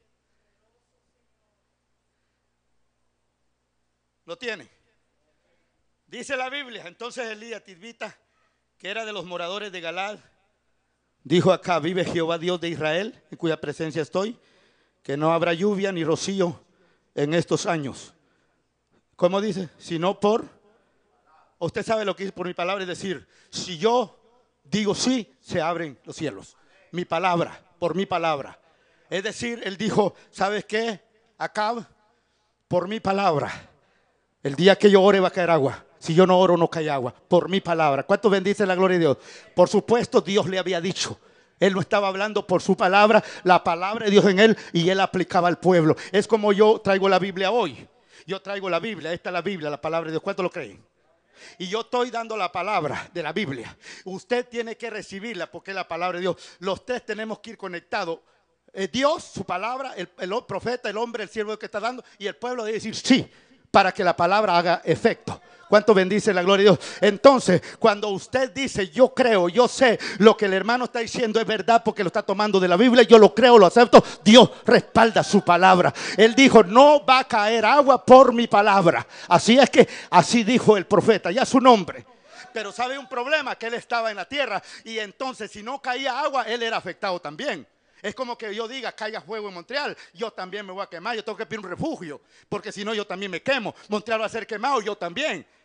¿Lo tiene? Dice la Biblia, entonces Elías Tisbita, que era de los moradores de Galad, dijo: acá vive Jehová Dios de Israel, en cuya presencia estoy, que no habrá lluvia ni rocío en estos años. ¿Cómo dice? Sino por... Usted sabe lo que es por mi palabra, es decir, si yo digo sí, se abren los cielos. Mi palabra, por mi palabra. Es decir, él dijo, ¿sabes qué? Acab, por mi palabra, el día que yo ore va a caer agua. Si yo no oro, no cae agua. Por mi palabra. ¿Cuánto bendice la gloria de Dios? Por supuesto, Dios le había dicho. Él no estaba hablando por su palabra, la palabra de Dios en él, y él aplicaba al pueblo. Es como yo traigo la Biblia hoy. Yo traigo la Biblia, esta es la Biblia, la palabra de Dios. ¿Cuánto lo creen? Y yo estoy dando la palabra de la Biblia. Usted tiene que recibirla porque es la palabra de Dios. Los tres tenemos que ir conectados. Dios, su palabra, el profeta, el hombre, el siervo que está dando, y el pueblo debe decir sí, para que la palabra haga efecto. ¿Cuánto bendice la gloria de Dios? Entonces, cuando usted dice yo creo, yo sé lo que el hermano está diciendo es verdad porque lo está tomando de la Biblia, yo lo creo, lo acepto, Dios respalda su palabra. Él dijo, no va a caer agua por mi palabra. Así es que, así dijo el profeta, ya su nombre. Pero sabe un problema, que él estaba en la tierra y entonces si no caía agua, él era afectado también. Es como que yo diga, caiga fuego en Montreal, yo también me voy a quemar, yo tengo que pedir un refugio, porque si no yo también me quemo. Montreal va a ser quemado, yo también.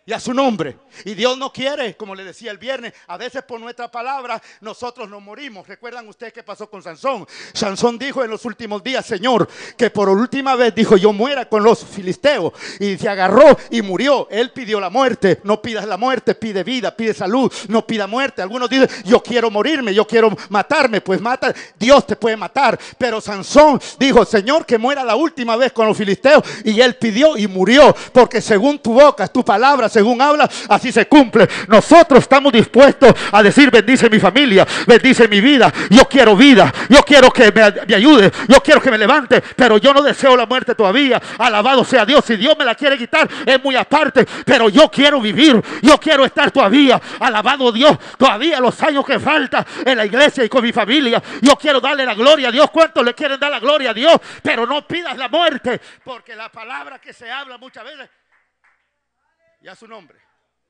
Y a su nombre. Y Dios no quiere, como le decía el viernes, a veces por nuestra palabra nosotros nos morimos. ¿Recuerdan ustedes qué pasó con Sansón? Sansón dijo en los últimos días, Señor, que por última vez dijo, yo muera con los filisteos. Y se agarró y murió. Él pidió la muerte. No pidas la muerte, pide vida, pide salud, no pida muerte. Algunos dicen, yo quiero morirme, yo quiero matarme. Pues mata, Dios te puede matar. Pero Sansón dijo, Señor, que muera la última vez con los filisteos. Y él pidió y murió. Porque según tu boca, tu palabra, según habla, así se cumple. Nosotros estamos dispuestos a decir, bendice mi familia, bendice mi vida. Yo quiero vida, yo quiero que me ayude, yo quiero que me levante, pero yo no deseo la muerte todavía. Alabado sea Dios. Si Dios me la quiere quitar es muy aparte, pero yo quiero vivir, yo quiero estar todavía. Alabado Dios, todavía los años que faltan en la iglesia y con mi familia, yo quiero darle la gloria a Dios. ¿Cuántos le quieren dar la gloria a Dios? Pero no pidas la muerte, porque la palabra que se habla muchas veces, y a su nombre.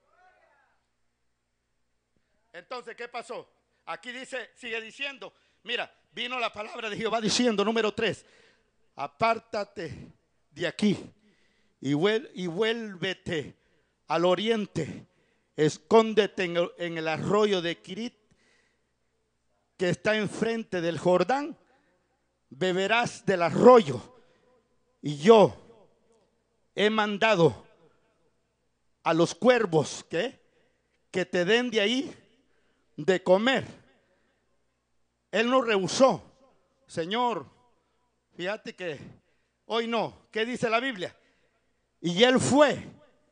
Entonces, ¿qué pasó? Aquí dice, sigue diciendo, mira, vino la palabra de Jehová diciendo, número 3, apártate de aquí y vuélvete al oriente, escóndete en el arroyo de Quirit, que está enfrente del Jordán, beberás del arroyo, y yo he mandado a los cuervos que te den de ahí de comer. Él no rehusó. Señor, fíjate que hoy no. ¿Qué dice la Biblia? Y él fue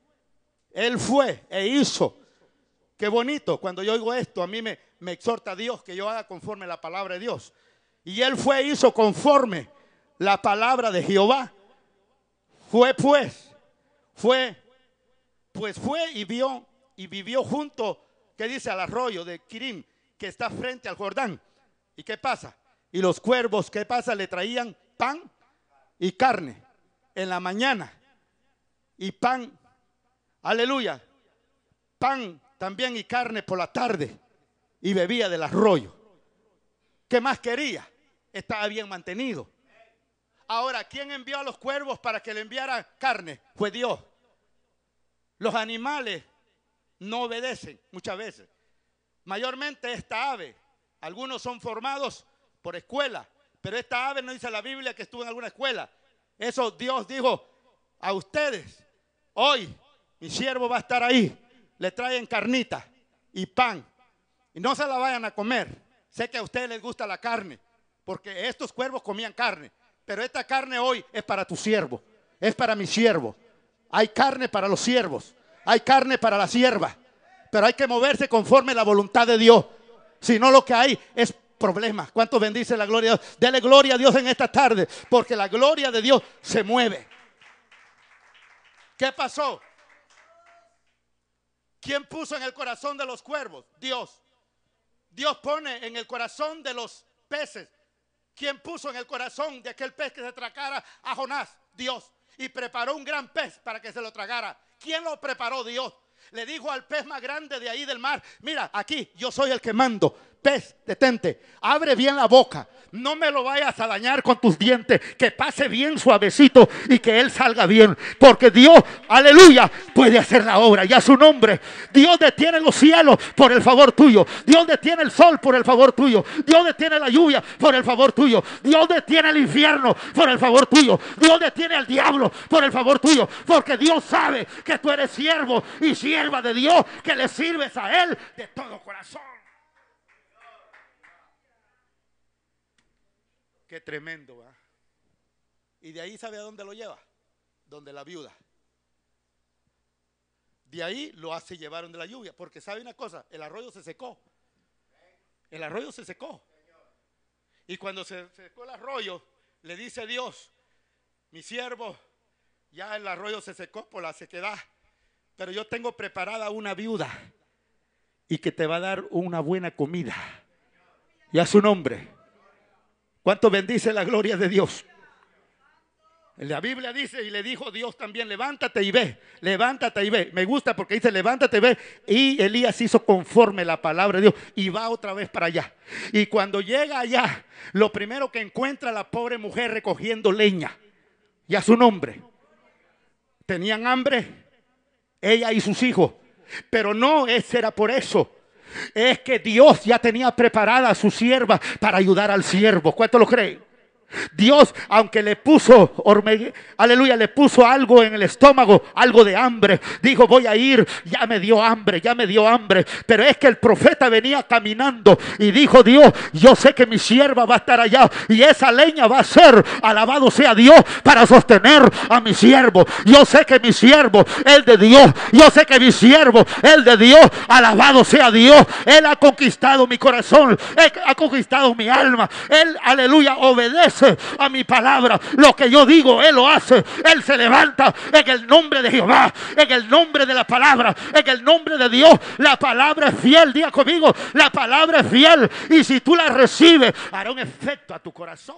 e hizo. Qué bonito. Cuando yo oigo esto, a mí me exhorta a Dios que yo haga conforme la palabra de Dios. Y él fue e hizo conforme la palabra de Jehová. Fue y vivió junto, ¿qué dice? Al arroyo de Quirim, que está frente al Jordán. ¿Y qué pasa? Y los cuervos, ¿qué pasa? Le traían pan y carne en la mañana. Y pan, aleluya, pan también y carne por la tarde. Y bebía del arroyo. ¿Qué más quería? Estaba bien mantenido. Ahora, ¿quién envió a los cuervos para que le enviara carne? Fue Dios. Los animales no obedecen muchas veces. Mayormente esta ave, algunos son formados por escuela, pero esta ave no dice la Biblia que estuvo en alguna escuela. Eso Dios dijo a ustedes, hoy mi siervo va a estar ahí, le traen carnita y pan, y no se la vayan a comer. Sé que a ustedes les gusta la carne, porque estos cuervos comían carne, pero esta carne hoy es para tu siervo, es para mi siervo. Hay carne para los siervos, hay carne para la sierva, pero hay que moverse conforme a la voluntad de Dios. Si no, lo que hay es problemas. ¿Cuántos bendice la gloria de Dios? Dele gloria a Dios en esta tarde, porque la gloria de Dios se mueve. ¿Qué pasó? ¿Quién puso en el corazón de los cuervos? Dios. Dios pone en el corazón de los peces. ¿Quién puso en el corazón de aquel pez que se tragara a Jonás? Dios. Y preparó un gran pez para que se lo tragara. ¿Quién lo preparó? Dios. Le dijo al pez más grande de ahí del mar, mira, aquí yo soy el que mando. Pez, detente, abre bien la boca, no me lo vayas a dañar con tus dientes, que pase bien suavecito y que él salga bien, porque Dios, aleluya, puede hacer la obra. Y a su nombre, Dios detiene los cielos por el favor tuyo, Dios detiene el sol por el favor tuyo, Dios detiene la lluvia por el favor tuyo, Dios detiene el infierno por el favor tuyo, Dios detiene al diablo por el favor tuyo, porque Dios sabe que tú eres siervo y sierva de Dios, que le sirves a Él de todo corazón. Qué tremendo, ¿verdad? Y de ahí, ¿sabe a dónde lo lleva? Donde la viuda. De ahí lo hace llevar donde la lluvia, porque sabe una cosa, el arroyo se secó. El arroyo se secó. Y cuando se secó el arroyo, le dice Dios, mi siervo, ya el arroyo se secó por la sequedad, pero yo tengo preparada una viuda y que te va a dar una buena comida. Y a su nombre. ¿Cuánto bendice la gloria de Dios? La Biblia dice, y le dijo Dios también, levántate y ve, levántate y ve. Me gusta porque dice, levántate y ve. Y Elías hizo conforme la palabra de Dios y va otra vez para allá. Y cuando llega allá, lo primero que encuentra la pobre mujer recogiendo leña. Y a su nombre. Tenían hambre ella y sus hijos. Pero no era por eso. Es que Dios ya tenía preparada a su sierva para ayudar al siervo. ¿Cuánto lo creen? Dios, aunque le puso, aleluya, le puso algo en el estómago, algo de hambre, dijo: voy a ir, ya me dio hambre, ya me dio hambre. Pero es que el profeta venía caminando y dijo: Dios, yo sé que mi sierva va a estar allá y esa leña va a ser, alabado sea Dios, para sostener a mi siervo. Yo sé que mi siervo es de Dios, yo sé que mi siervo es de Dios, alabado sea Dios. Él ha conquistado mi corazón, él ha conquistado mi alma, él, aleluya, obedece a mi palabra. Lo que yo digo, Él lo hace. Él se levanta en el nombre de Jehová, en el nombre de la palabra, en el nombre de Dios. La palabra es fiel, diga conmigo, la palabra es fiel, y si tú la recibes, hará un efecto a tu corazón.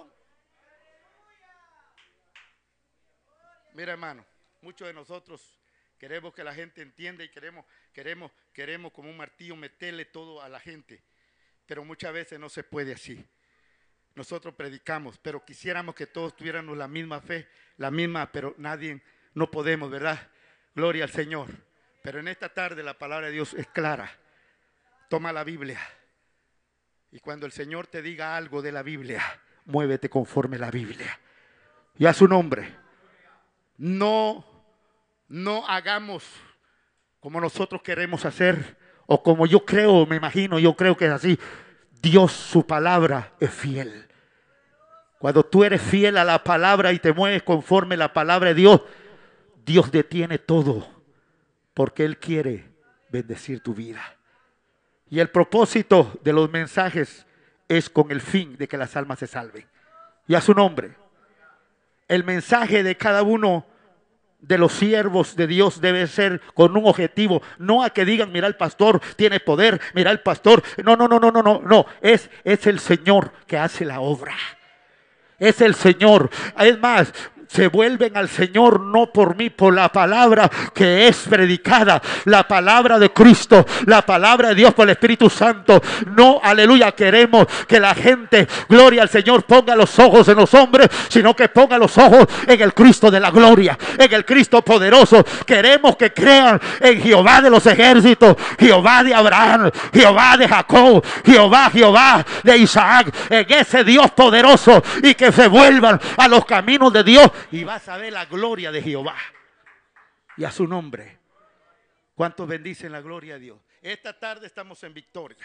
Mira, hermano, muchos de nosotros queremos que la gente entienda y queremos como un martillo meterle todo a la gente, pero muchas veces no se puede así. Nosotros predicamos, pero quisiéramos que todos tuviéramos la misma fe, la misma, pero no podemos, ¿verdad? Gloria al Señor. Pero en esta tarde la palabra de Dios es clara. Toma la Biblia y cuando el Señor te diga algo de la Biblia, muévete conforme a la Biblia. Y a su nombre, no hagamos como nosotros queremos hacer o como yo creo, me imagino, yo creo que es así. Dios, su palabra es fiel. Cuando tú eres fiel a la palabra y te mueves conforme a la palabra de Dios, Dios detiene todo, porque Él quiere bendecir tu vida. Y el propósito de los mensajes es con el fin de que las almas se salven. Y a su nombre, el mensaje de cada uno de los siervos de Dios debe ser con un objetivo, no a que digan: mira, el pastor tiene poder, mira, el pastor. No, es el Señor que hace la obra. Es el Señor. Es más, se vuelven al Señor no por mí, por la palabra que es predicada, la palabra de Cristo, la palabra de Dios por el Espíritu Santo. No, aleluya, queremos que la gente, gloria al Señor, ponga los ojos en los hombres, sino que ponga los ojos en el Cristo de la gloria, en el Cristo poderoso. Queremos que crean en Jehová de los ejércitos, Jehová de Abraham, Jehová de Jacob, Jehová de Isaac, en ese Dios poderoso, y que se vuelvan a los caminos de Dios. Y vas a ver la gloria de Jehová. Y a su nombre. ¿Cuántos bendicen la gloria de Dios? Esta tarde estamos en victoria.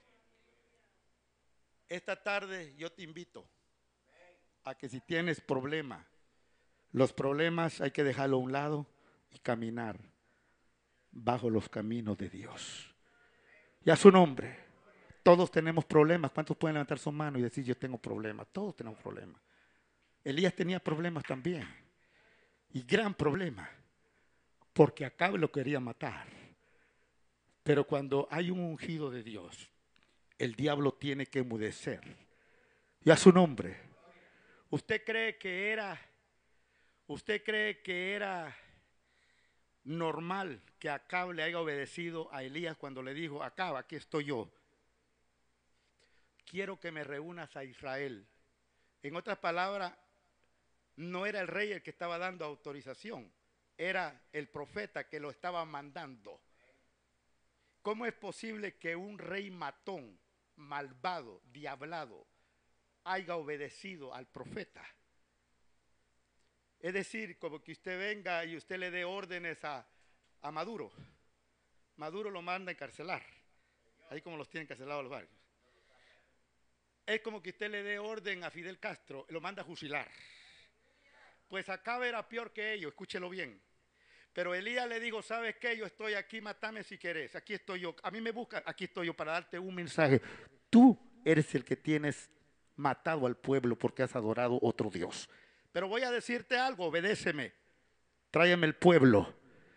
Esta tarde yo te invito a que si tienes problemas, los problemas hay que dejarlo a un lado y caminar bajo los caminos de Dios. Y a su nombre. Todos tenemos problemas. ¿Cuántos pueden levantar su mano y decir: yo tengo problemas? Todos tenemos problemas. Elías tenía problemas también, y gran problema, porque Acab lo quería matar. Pero cuando hay un ungido de Dios, el diablo tiene que enmudecer. Y a su nombre. ¿Usted cree que era normal que Acab le haya obedecido a Elías cuando le dijo: Acab, aquí estoy yo, quiero que me reúnas a Israel? En otras palabras, no era el rey el que estaba dando autorización, era el profeta que lo estaba mandando. ¿Cómo es posible que un rey matón, malvado, diablado, haya obedecido al profeta? Es decir, como que usted venga y usted le dé órdenes a Maduro. Maduro lo manda a encarcelar, ahí como los tienen encarcelados los barrios. Es como que usted le dé orden a Fidel Castro, lo manda a fusilar. Pues Acab era peor que ellos, escúchelo bien. Pero Elías le dijo: ¿sabes qué? Yo estoy aquí, mátame si querés, aquí estoy yo. A mí me buscan, aquí estoy yo para darte un mensaje. Tú eres el que tienes matado al pueblo porque has adorado otro Dios. Pero voy a decirte algo, obedéceme. Tráeme el pueblo.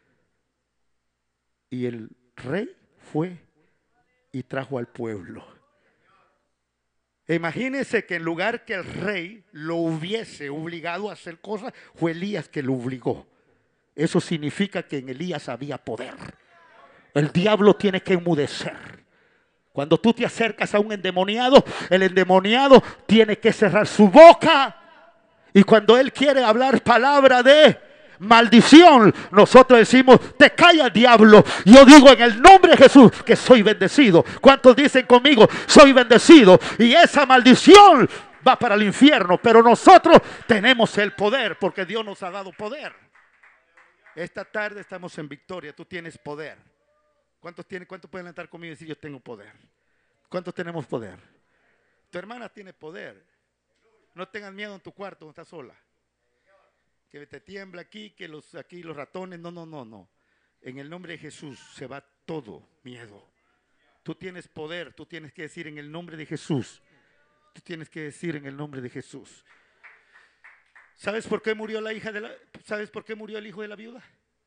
Y el rey fue y trajo al pueblo. Imagínense que en lugar que el rey lo hubiese obligado a hacer cosas, fue Elías que lo obligó. Eso significa que en Elías había poder. El diablo tiene que enmudecer. Cuando tú te acercas a un endemoniado, el endemoniado tiene que cerrar su boca. Y cuando él quiere hablar palabra de maldición, nosotros decimos, te calla diablo. Yo digo en el nombre de Jesús que soy bendecido. ¿Cuántos dicen conmigo, soy bendecido? Y esa maldición va para el infierno, pero nosotros tenemos el poder porque Dios nos ha dado poder. Esta tarde estamos en victoria, tú tienes poder. ¿Cuántos pueden levantar conmigo y decir yo tengo poder? ¿Cuántos tenemos poder? Tu hermana tiene poder. No tengas miedo en tu cuarto, no estás sola. Que te tiembla aquí, que aquí los ratones, no. En el nombre de Jesús se va todo miedo. Tú tienes poder, tú tienes que decir en el nombre de Jesús. Tú tienes que decir en el nombre de Jesús. ¿Sabes por qué murió ¿Sabes por qué murió el hijo de la viuda?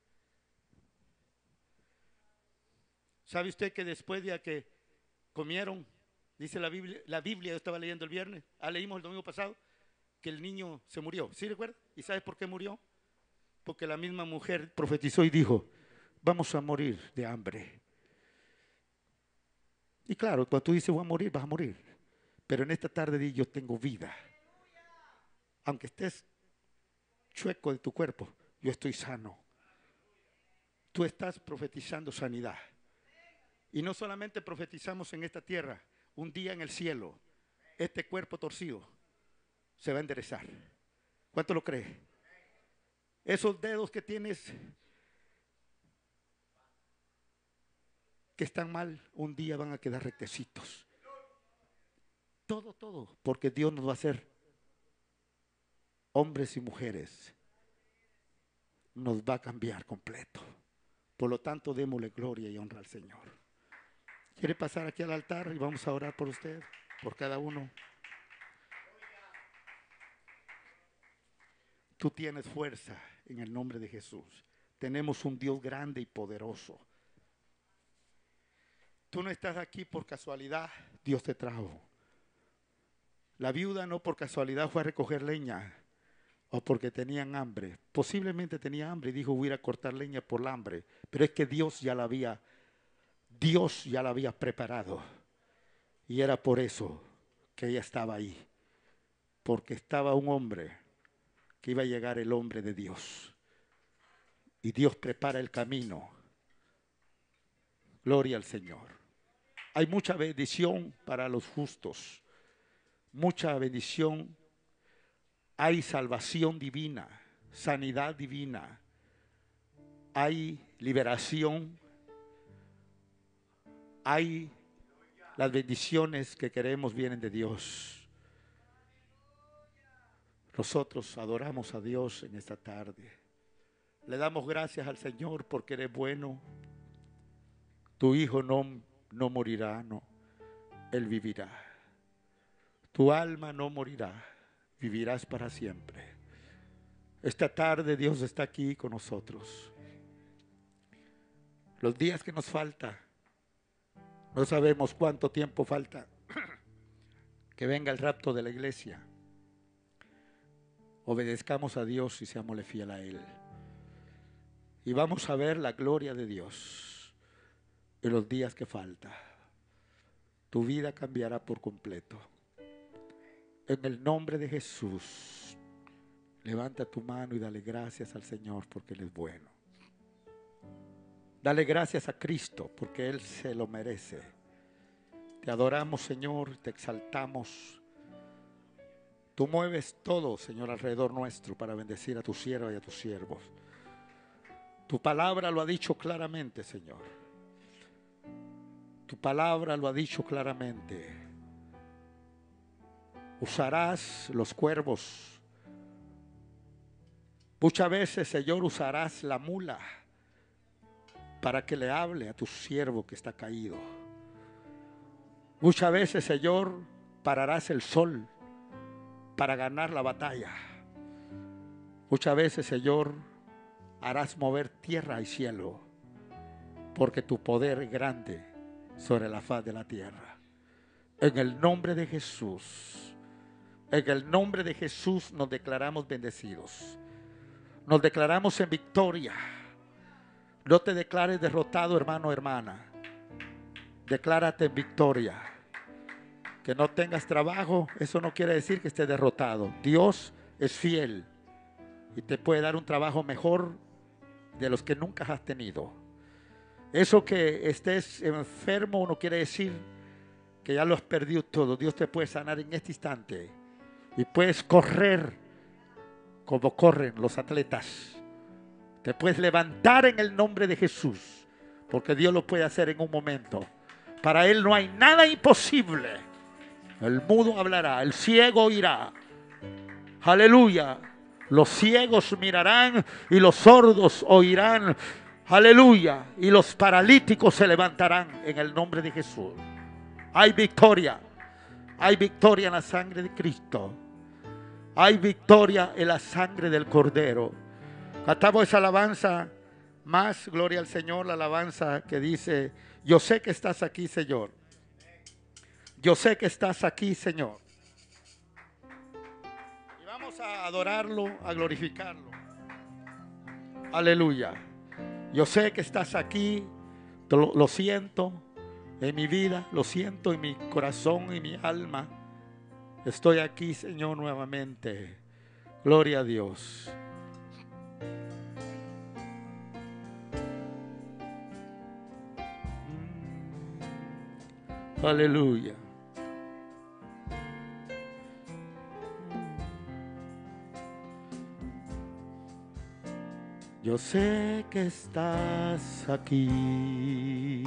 ¿Sabe usted que después de que comieron, dice la Biblia, yo estaba leyendo el viernes, leímos el domingo pasado, que el niño se murió? ¿Sí recuerda? ¿Y sabes por qué murió? Porque la misma mujer profetizó y dijo, vamos a morir de hambre. Y claro, cuando tú dices voy a morir, vas a morir. Pero en esta tarde di, yo tengo vida. Aunque estés chueco de tu cuerpo, yo estoy sano. Tú estás profetizando sanidad. Y no solamente profetizamos en esta tierra, un día en el cielo, este cuerpo torcido se va a enderezar. ¿Cuánto lo cree? Esos dedos que tienes que están mal, un día van a quedar rectecitos. Todo, porque Dios nos va a hacer hombres y mujeres. Nos va a cambiar completo. Por lo tanto, démosle gloria y honra al Señor. ¿Quiere pasar aquí al altar y vamos a orar por usted, por cada uno? Tú tienes fuerza en el nombre de Jesús. Tenemos un Dios grande y poderoso. Tú no estás aquí por casualidad, Dios te trajo. La viuda no por casualidad fue a recoger leña o porque tenían hambre. Posiblemente tenía hambre y dijo voy a ir a cortar leña por el hambre. Pero es que Dios ya la había preparado. Y era por eso que ella estaba ahí. Porque estaba un hombre que iba a llegar, el hombre de Dios. Y Dios prepara el camino. Gloria al Señor. Hay mucha bendición para los justos. Mucha bendición. Hay salvación divina, sanidad divina. Hay liberación. Hay las bendiciones que queremos vienen de Dios. Nosotros adoramos a Dios en esta tarde. Le damos gracias al Señor porque eres bueno. Tu hijo no morirá, no. Él vivirá. Tu alma no morirá. Vivirás para siempre. Esta tarde Dios está aquí con nosotros. Los días que nos falta, no sabemos cuánto tiempo falta que venga el rapto de la iglesia. Obedezcamos a Dios y seámosle fiel a Él. Y vamos a ver la gloria de Dios en los días que falta. Tu vida cambiará por completo. En el nombre de Jesús, levanta tu mano y dale gracias al Señor porque Él es bueno. Dale gracias a Cristo porque Él se lo merece. Te adoramos, Señor, te exaltamos. Tú mueves todo, Señor, alrededor nuestro para bendecir a tu sierva y a tus siervos. Tu palabra lo ha dicho claramente, Señor. Tu palabra lo ha dicho claramente. Usarás los cuervos. Muchas veces, Señor, usarás la mula para que le hable a tu siervo que está caído. Muchas veces, Señor, pararás el sol para ganar la batalla. Muchas veces, Señor, harás mover tierra y cielo, porque tu poder es grande sobre la faz de la tierra. En el nombre de Jesús, en el nombre de Jesús nos declaramos bendecidos. Nos declaramos en victoria. No te declares derrotado, hermano o hermana. Declárate en victoria. Que no tengas trabajo, eso no quiere decir que estés derrotado. Dios es fiel y te puede dar un trabajo mejor de los que nunca has tenido. Eso que estés enfermo no quiere decir que ya lo has perdido todo. Dios te puede sanar en este instante y puedes correr como corren los atletas. Te puedes levantar en el nombre de Jesús, porque Dios lo puede hacer en un momento. Para Él no hay nada imposible. El mudo hablará, el ciego oirá. Aleluya. Los ciegos mirarán y los sordos oirán. Aleluya. Y los paralíticos se levantarán en el nombre de Jesús. Hay victoria. Hay victoria en la sangre de Cristo. Hay victoria en la sangre del Cordero. Cantamos esa alabanza más, gloria al Señor, la alabanza que dice: yo sé que estás aquí, Señor. Yo sé que estás aquí, Señor. Y vamos a adorarlo, a glorificarlo. Aleluya. Yo sé que estás aquí. Lo siento en mi vida, lo siento en mi corazón y mi alma. Estoy aquí, Señor, nuevamente. Gloria a Dios. Aleluya. Yo sé que estás aquí.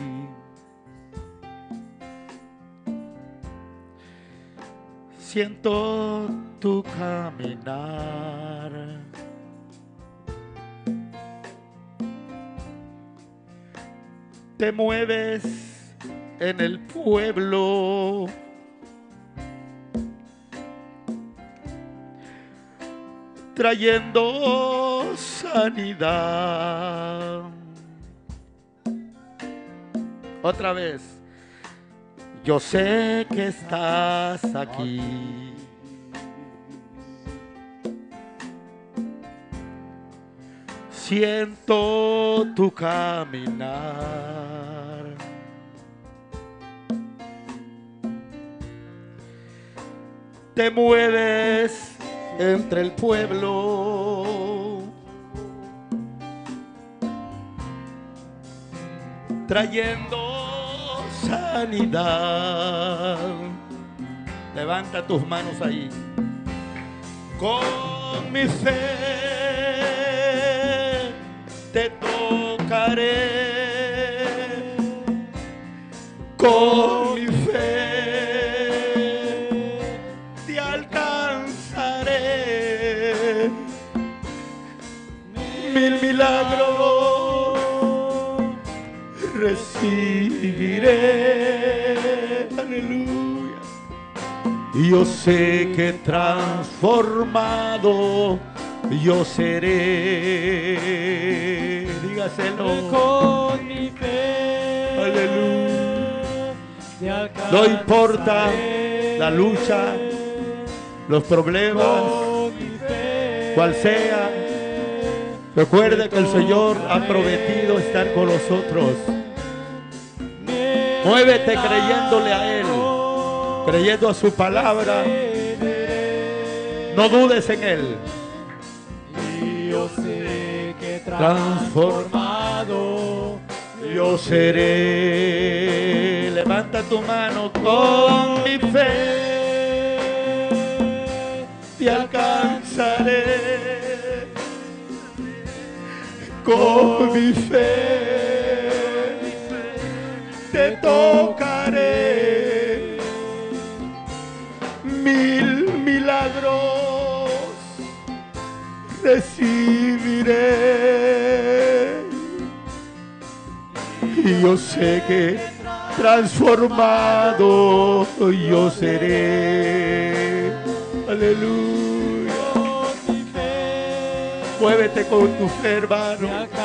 Siento tu caminar. Te mueves en el pueblo. Trayendo sanidad. Otra vez. Yo sé que estás aquí. Siento tu caminar. Te mueves entre el pueblo, trayendo sanidad. Levanta tus manos ahí. Con mi fe te tocaré. Con mi fe te alcanzaré. Mil milagros recibiré. Aleluya. Y yo sé que transformado yo seré. Dígaselo. Con mi fe. Aleluya. No importa la lucha, los problemas, cual sea. Recuerde que el Señor ha prometido estar con nosotros. Muévete creyéndole a Él, creyendo a su palabra. No dudes en Él. Y yo sé que Transformado yo seré. Levanta tu mano. Con mi fe te alcanzaré. Con mi fe te tocaré. Mil milagros recibiré. Y yo sé que transformado yo seré. Aleluya. Muévete con tu fe, hermano.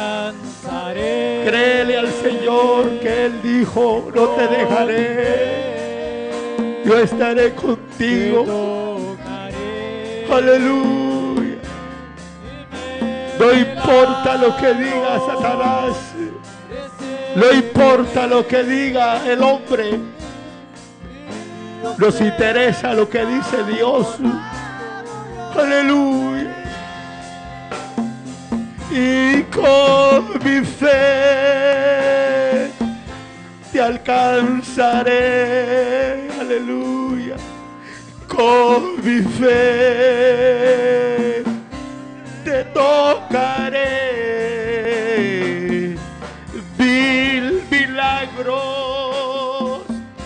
Créele al Señor que Él dijo: no te dejaré, yo estaré contigo. Aleluya. No importa lo que diga Satanás, no importa lo que diga el hombre, nos interesa lo que dice Dios. Aleluya. y con mi fe te alcanzaré, aleluya, con mi fe te tocaré, mil milagros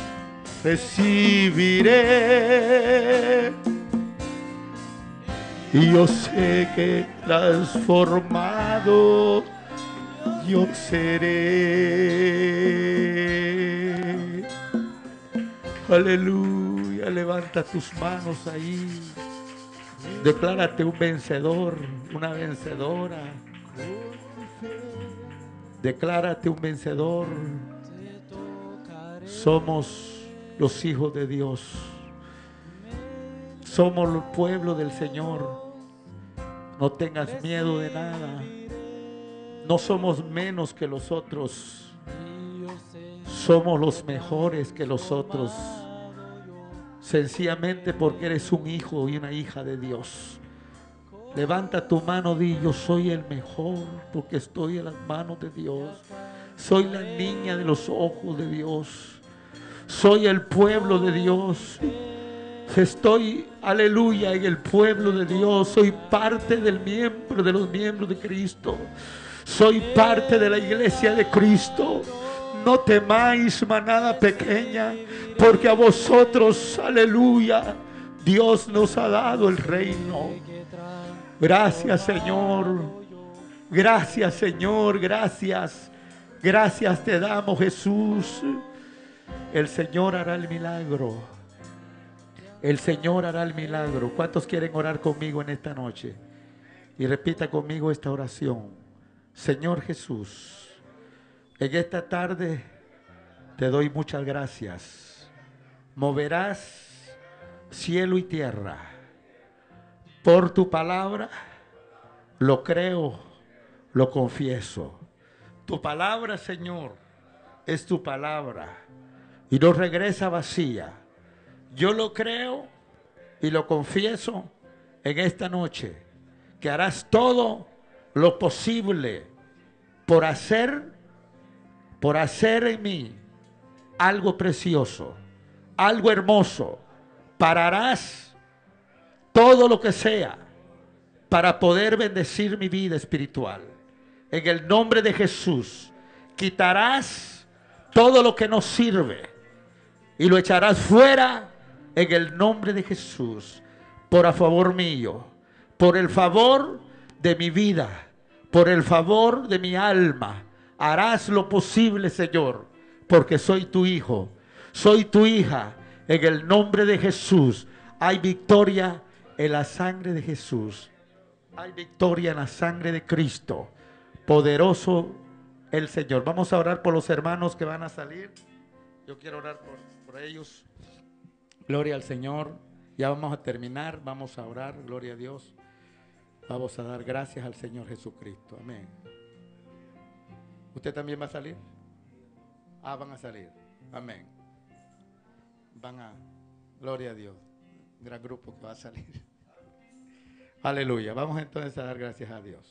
recibiré. Y yo sé que transformado yo seré. Aleluya, levanta tus manos ahí. Declárate un vencedor, una vencedora. Declárate un vencedor. Somos los hijos de Dios. Somos el pueblo del Señor. No tengas miedo de nada. No somos menos que los otros. Somos los mejores que los otros. Sencillamente porque eres un hijo y una hija de Dios. Levanta tu mano y di: yo soy el mejor porque estoy en las manos de Dios. Soy la niña de los ojos de Dios. Soy el pueblo de Dios. Estoy, aleluya, en el pueblo de Dios. Soy parte de los miembros de Cristo. Soy parte de la iglesia de Cristo. No temáis, manada pequeña, porque a vosotros, aleluya, Dios nos ha dado el reino. Gracias, Señor. Gracias, Señor. Gracias. Gracias te damos, Jesús. El Señor hará el milagro. El Señor hará el milagro. ¿Cuántos quieren orar conmigo en esta noche? Y repita conmigo esta oración. Señor Jesús, en esta tarde te doy muchas gracias. Moverás cielo y tierra. Por tu palabra lo creo, lo confieso. Tu palabra, Señor, es tu palabra y no regresa vacía. Yo lo creo y lo confieso en esta noche, que harás todo lo posible por hacer en mí algo precioso, algo hermoso. Pararás todo lo que sea para poder bendecir mi vida espiritual. En el nombre de Jesús, quitarás todo lo que no sirve y lo echarás fuera en el nombre de Jesús, por a favor mío, por el favor de mi vida, por el favor de mi alma. Harás lo posible, Señor, porque soy tu hijo, soy tu hija. En el nombre de Jesús hay victoria en la sangre de Jesús. Hay victoria en la sangre de Cristo. Poderoso el Señor. Vamos a orar por los hermanos que van a salir. Yo quiero orar por ellos. Gloria al Señor. Ya vamos a terminar. Vamos a orar. Gloria a Dios. Vamos a dar gracias al Señor Jesucristo. Amén. ¿Usted también va a salir? Van a salir. Amén. Gloria a Dios. Gran grupo que va a salir. Aleluya. Vamos entonces a dar gracias a Dios.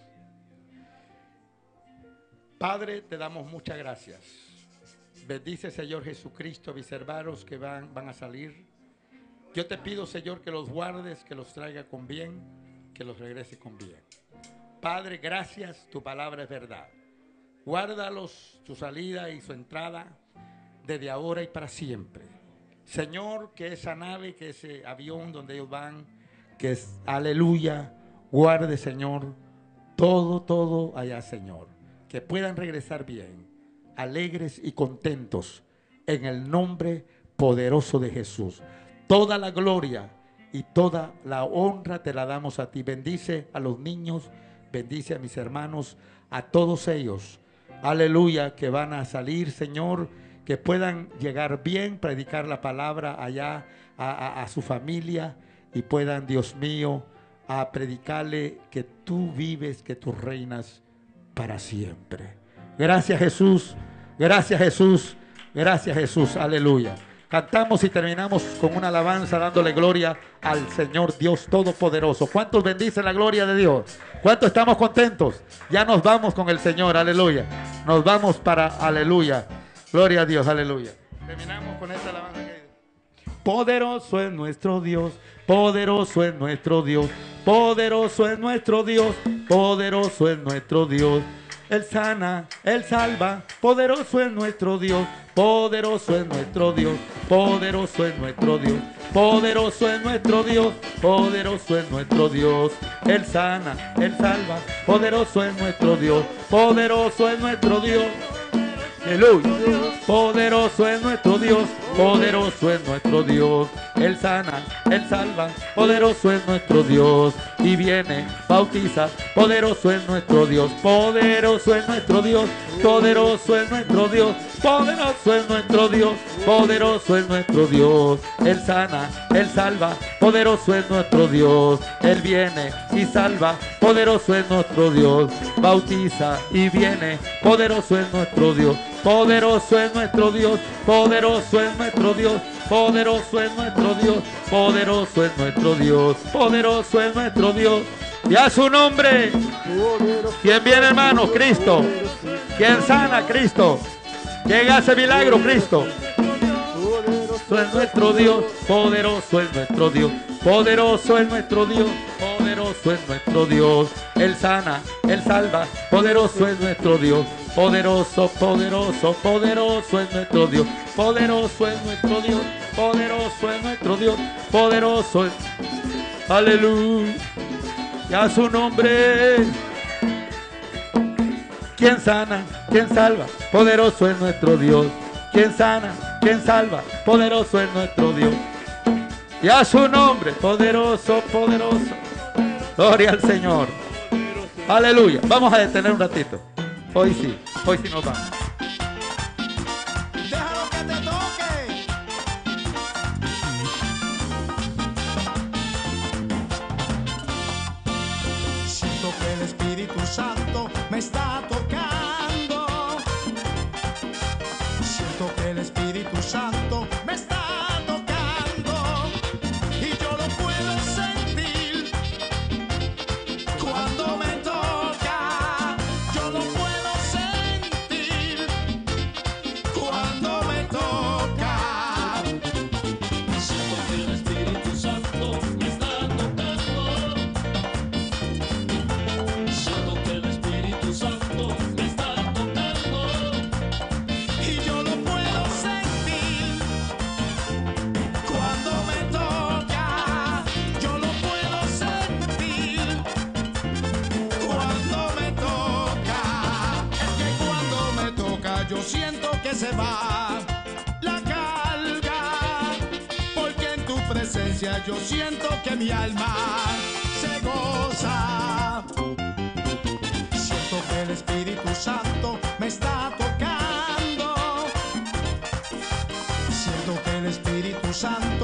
Padre, te damos muchas gracias. Bendice, Señor Jesucristo, a mis hermanos que van a salir. Yo te pido, Señor, que los guardes, que los traiga con bien, que los regrese con bien. Padre, gracias, tu palabra es verdad. Guárdalos, su salida y su entrada, desde ahora y para siempre. Señor, que esa nave, que ese avión donde ellos van, que es, aleluya, guarde, Señor, todo allá, Señor. Que puedan regresar bien, alegres y contentos, en el nombre poderoso de Jesús. Toda la gloria y toda la honra te la damos a ti. Bendice a los niños, bendice a mis hermanos, a todos ellos. Aleluya, que van a salir, Señor, que puedan llegar bien, predicar la palabra allá a su familia y puedan, Dios mío, a predicarle que tú vives, que tú reinas para siempre. Gracias, Jesús. Gracias, Jesús. Gracias, Jesús. Aleluya. Cantamos y terminamos con una alabanza dándole gloria al Señor Dios Todopoderoso. ¿Cuántos bendicen la gloria de Dios? ¿Cuántos estamos contentos? Ya nos vamos con el Señor, aleluya. Nos vamos para aleluya. Gloria a Dios, aleluya. Terminamos con esta alabanza que dice: Poderoso es nuestro Dios, poderoso es nuestro Dios, poderoso es nuestro Dios, poderoso es nuestro Dios. Él sana, Él salva, poderoso es nuestro Dios, poderoso es nuestro Dios, poderoso es nuestro Dios, poderoso es nuestro Dios, poderoso es nuestro Dios. Él sana, Él salva, poderoso es nuestro Dios, poderoso es nuestro Dios. Aleluya. Poderoso es nuestro Dios, poderoso es nuestro Dios. Él sana, Él salva, poderoso es nuestro Dios. Y viene, bautiza, poderoso es nuestro Dios, poderoso es nuestro Dios, poderoso es nuestro Dios, poderoso es nuestro Dios, poderoso es nuestro Dios. Él sana, Él salva, poderoso es nuestro Dios. Él viene y salva, poderoso es nuestro Dios. Bautiza y viene, poderoso es nuestro Dios. Poderoso es nuestro Dios, poderoso es nuestro Dios, poderoso es nuestro Dios, poderoso es nuestro Dios, poderoso es nuestro Dios. Y a su nombre. ¿Quién viene, hermano? Cristo. ¿Quién sana? Cristo. ¿Quién hace milagro? Cristo. Poderoso es nuestro Dios, poderoso es nuestro Dios, poderoso es nuestro Dios, poderoso es nuestro Dios. Él sana, Él salva, poderoso es nuestro Dios. Poderoso, poderoso, poderoso es nuestro Dios, poderoso es nuestro Dios, poderoso es nuestro Dios, poderoso es. Aleluya. Y a su nombre. ¿Quién sana? ¿Quién salva? Poderoso es nuestro Dios. ¿Quién sana? ¿Quién salva? Poderoso es nuestro Dios. Y a su nombre, poderoso, poderoso. Gloria al Señor. Aleluya. Vamos a detener un ratito. Hoy sí nos vamos. Déjalo que te toque. Siento que el Espíritu Santo me está tocando. Siento que el Espíritu Santo me está tocando. Y yo lo puedo sentir cuando me toca. Yo lo puedo sentir cuando me toca. Siento que el Espíritu Santo me está tocando. Siento que el Espíritu Santo me está tocando. Y yo lo puedo sentir cuando me toca. Yo lo puedo sentir cuando me toca. Es que cuando me toca yo siento que se va la carga, porque en tu presencia yo siento que mi alma se goza. Siento que el Espíritu Santo me está tocando. Siento que el Espíritu Santo